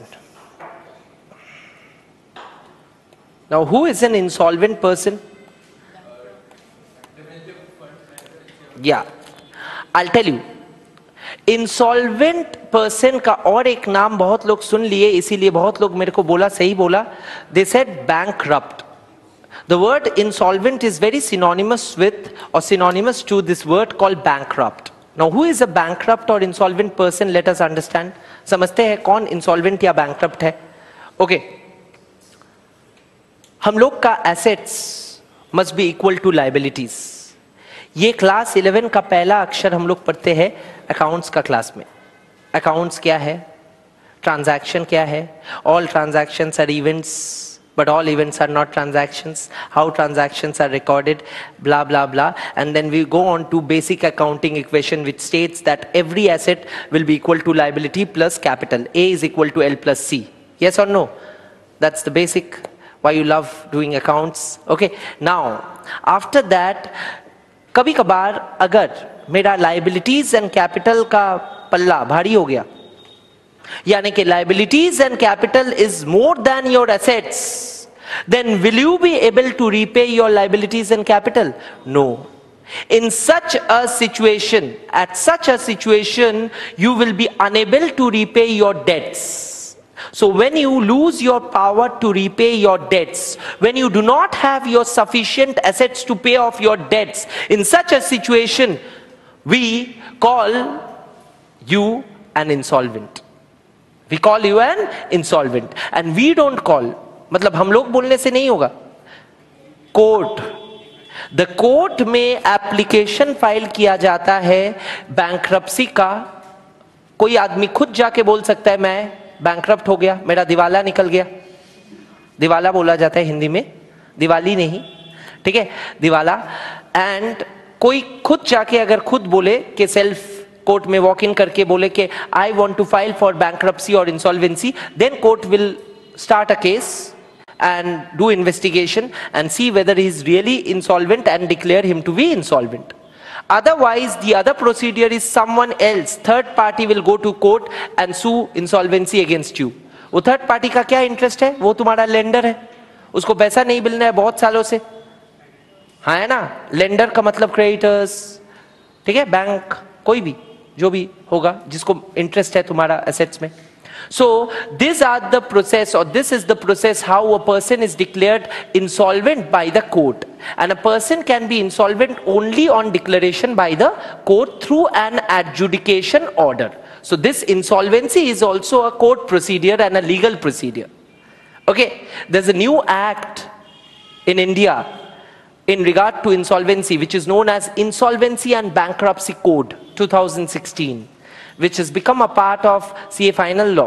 Now, who is an insolvent person? Yeah, I'll tell you. Insolvent person का और एक नाम बहुत लोग सुन लिए, इसीलिए बहुत लोग मेरे को बोला, सही बोला, they said bankrupt. The word insolvent is very synonymous with or synonymous to this word called bankrupt. Now who is a bankrupt or insolvent person? Let us understand. समझते हैं कौन insolvent या bankrupt है? Okay. हम लोग का assets must be equal to liabilities. ये class 11 का पहला अक्षर हम लोग पढ़ते हैं अकाउंट्स का क्लास में. अकाउंट्स क्या है, ट्रांजैक्शन क्या है, all transactions are events but all events are not transactions, how transactions are recorded, blah blah blah, and then we go on to basic accounting equation which states that every asset will be equal to liability plus capital. A is equal to L plus C. Yes or no? That's the basic why you love doing accounts. Okay, now after that कभी कभार अगर मेरा liabilities and capital का पल्ला भारी हो गया, यानी कि liabilities and capital is more than your assets, then will you be able to repay your liabilities and capital? No. In such a situation, at such a situation, you will be unable to repay your debts. So when you lose your power to repay your debts, when you do not have your sufficient assets to pay off your debts, in such a situation, we call you an insolvent. We call you an insolvent. And we don't call, मतलब हम लोग बोलने से नहीं होगा, court, the court में application file किया जाता है बैंक्रप्सी का. कोई आदमी खुद जाके बोल सकता है मैं बैंक्रप्ट हो गया, मेरा दिवाला निकल गया. दिवाला बोला जाता है हिंदी में, दिवाली नहीं, ठीक है, दिवाला. एंड कोई खुद जाके अगर खुद बोले कि सेल्फ कोर्ट में वॉक इन करके बोले कि I want to file for bankruptcy और insolvency, then court will start a case and do investigation and see whether he is really insolvent and declare him to be insolvent. Otherwise, the other procedure is someone else, third party will go to court and sue insolvency against you. वो third party का क्या interest है? वो तुम्हारा lender है, उसको पैसा नहीं मिलना है बहुत सालों से, हाँ है ना. लेंडर का मतलब क्रेडिटर्स, ठीक है, बैंक, कोई भी जो भी होगा जिसको इंटरेस्ट है तुम्हारा एसेट्स में. So these are the process, or this is the process how a person is declared insolvent by the court. And a person can be insolvent only on declaration by the court through an adjudication order. So this insolvency is also a court procedure and a legal procedure. Okay, there's a new act in India in regard to insolvency which is known as Insolvency and Bankruptcy Code 2016. which has become a part of CA final law.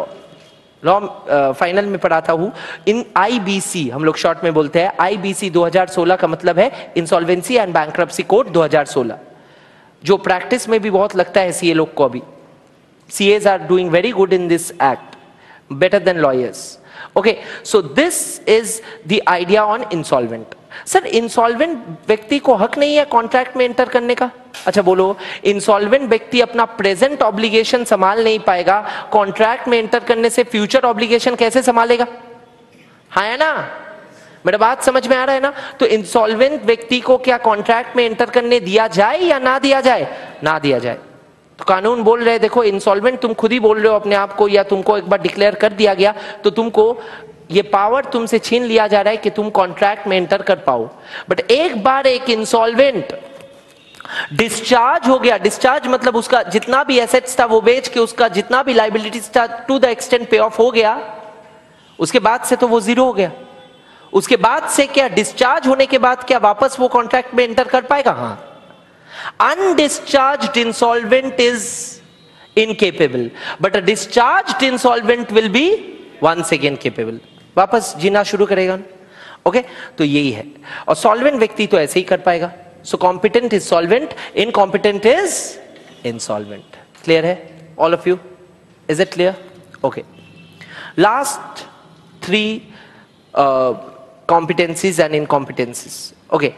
Final में पढ़ाता हूँ इन IBC, हम लोग short में बोलते हैं IBC 2016 का मतलब है इंसॉल्वेंसी एंड बैंक्रप्सी कोड 2016, जो प्रैक्टिस में भी बहुत लगता है CA लोग को. अभी CAs are doing very good in this act, better than lawyers. Okay, so this is the idea on insolvent. Sir insolvent व्यक्ति को हक नहीं है कॉन्ट्रैक्ट में एंटर करने का? अच्छा बोलो, इंसॉल्वेंट व्यक्ति अपना प्रेजेंट ऑब्लिगेशन संभाल नहीं पाएगा, कॉन्ट्रैक्ट में एंटर करने से फ्यूचर ऑब्लिगेशन कैसे संभालेगा? हाँ है ना, मेरा बात समझ में आ रहा है ना? तो इंसॉल्वेंट व्यक्ति को क्या कॉन्ट्रैक्ट में एंटर करने दिया जाए या ना दिया जाए? ना दिया जाए. तो कानून बोल रहे देखो इंसॉल्वेंट तुम खुद ही बोल रहे हो अपने आप को, या तुमको एक बार डिक्लेयर कर दिया गया तो तुमको ये पावर तुमसे छीन लिया जा रहा है कि तुम कॉन्ट्रैक्ट में एंटर कर पाओ. बट एक बार एक इंसॉल्वेंट डिस्चार्ज हो गया, डिस्चार्ज मतलब उसका जितना भी एसेट्स था वो बेच के उसका जितना भी लाइबिलिटीज था to the extent pay off हो गया, उसके बाद से तो वो जीरो हो गया. उसके बाद से क्या डिस्चार्ज होने के बाद क्या वापस वो कॉन्ट्रैक्ट में एंटर कर पाएगा? हाँ. Undischarged insolvent is incapable, but a discharged insolvent will be once again capable, वापस जीना शुरू करेगा. ओके, तो यही है. और सॉल्वेंट व्यक्ति तो ऐसे ही कर पाएगा. So competent is solvent, incompetent is insolvent. Clear है all of you? Is it clear? Okay, last 3 competencies and incompetencies. Okay,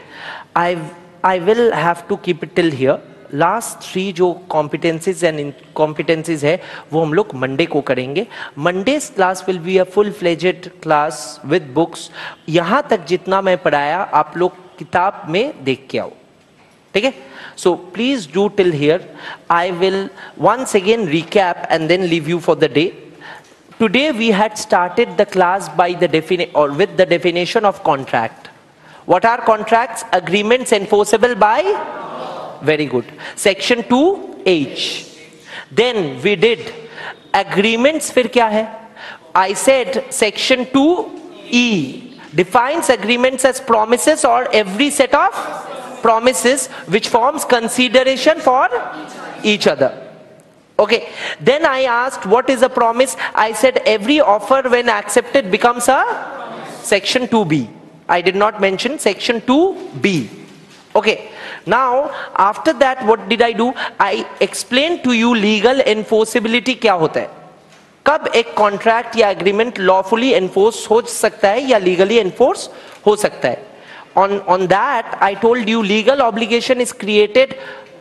I will have to keep it till here. Last 3 जो competencies and incompetencies है वो हम लोग Monday को करेंगे. Monday's class will be a full fledged class with books. यहाँ तक जितना मैं पढ़ाया आप लोग किताब में देख के आओ. ठीक है? So please do till here. I will once again recap and then leave you for the day. Today we had started the class by the with the definition of contract. What are contracts? Agreements enforceable by? Very good. Section 2H. Then we did agreements. फिर क्या है? I said section 2E defines agreements as promises or every set of promises which forms consideration for each other. Okay. Then I asked what is a promise? I said every offer when accepted becomes a section 2B. I did not mention section 2B. Okay. Now after that what did I do? I explained to you legal enforceability क्या होता है, कब एक contract या agreement lawfully enforce हो सकता है या लीगली एनफोर्स हो सकता है. On that I told you legal obligation is created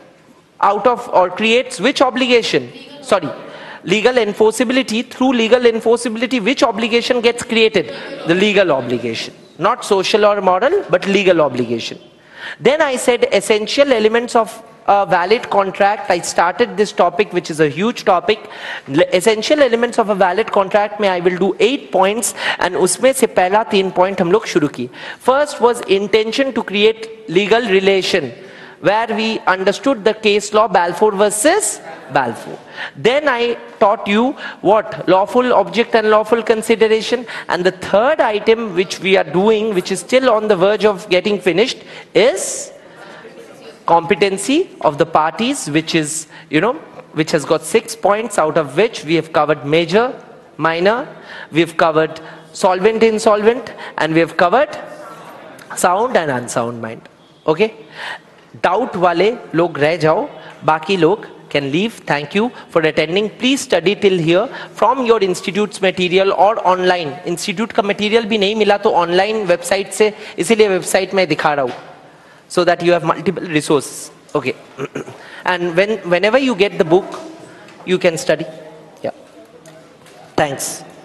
out of or creates which obligation? Sorry, legal enforceability. Through legal enforceability which obligation gets created? The legal obligation, not social or moral but legal obligation. Then I said essential elements of a valid contract. I started this topic which is a huge topic. Essential elements of a valid contract में I will do 8 points and उसमें से पहला 3 point हम लोग शुरू किए. First was intention to create legal relation, where we understood the case law Balfour versus Balfour. Then I taught you what? Lawful object and lawful consideration. And the third item which we are doing, which is still on the verge of getting finished, is competency of the parties, which is, which has got 6 points, out of which we have covered major, minor, we have covered solvent, insolvent, and we have covered sound and unsound mind. Okay? Doubt wale log reh jao, baki log can leave. Thank you for attending. Please study till here from your institute's material or online. Institute का material भी नहीं मिला तो online website से, इसीलिए website में दिखा रहा हूँ, so that you have multiple resources. Okay. And whenever you get the book, you can study. Yeah. Thanks.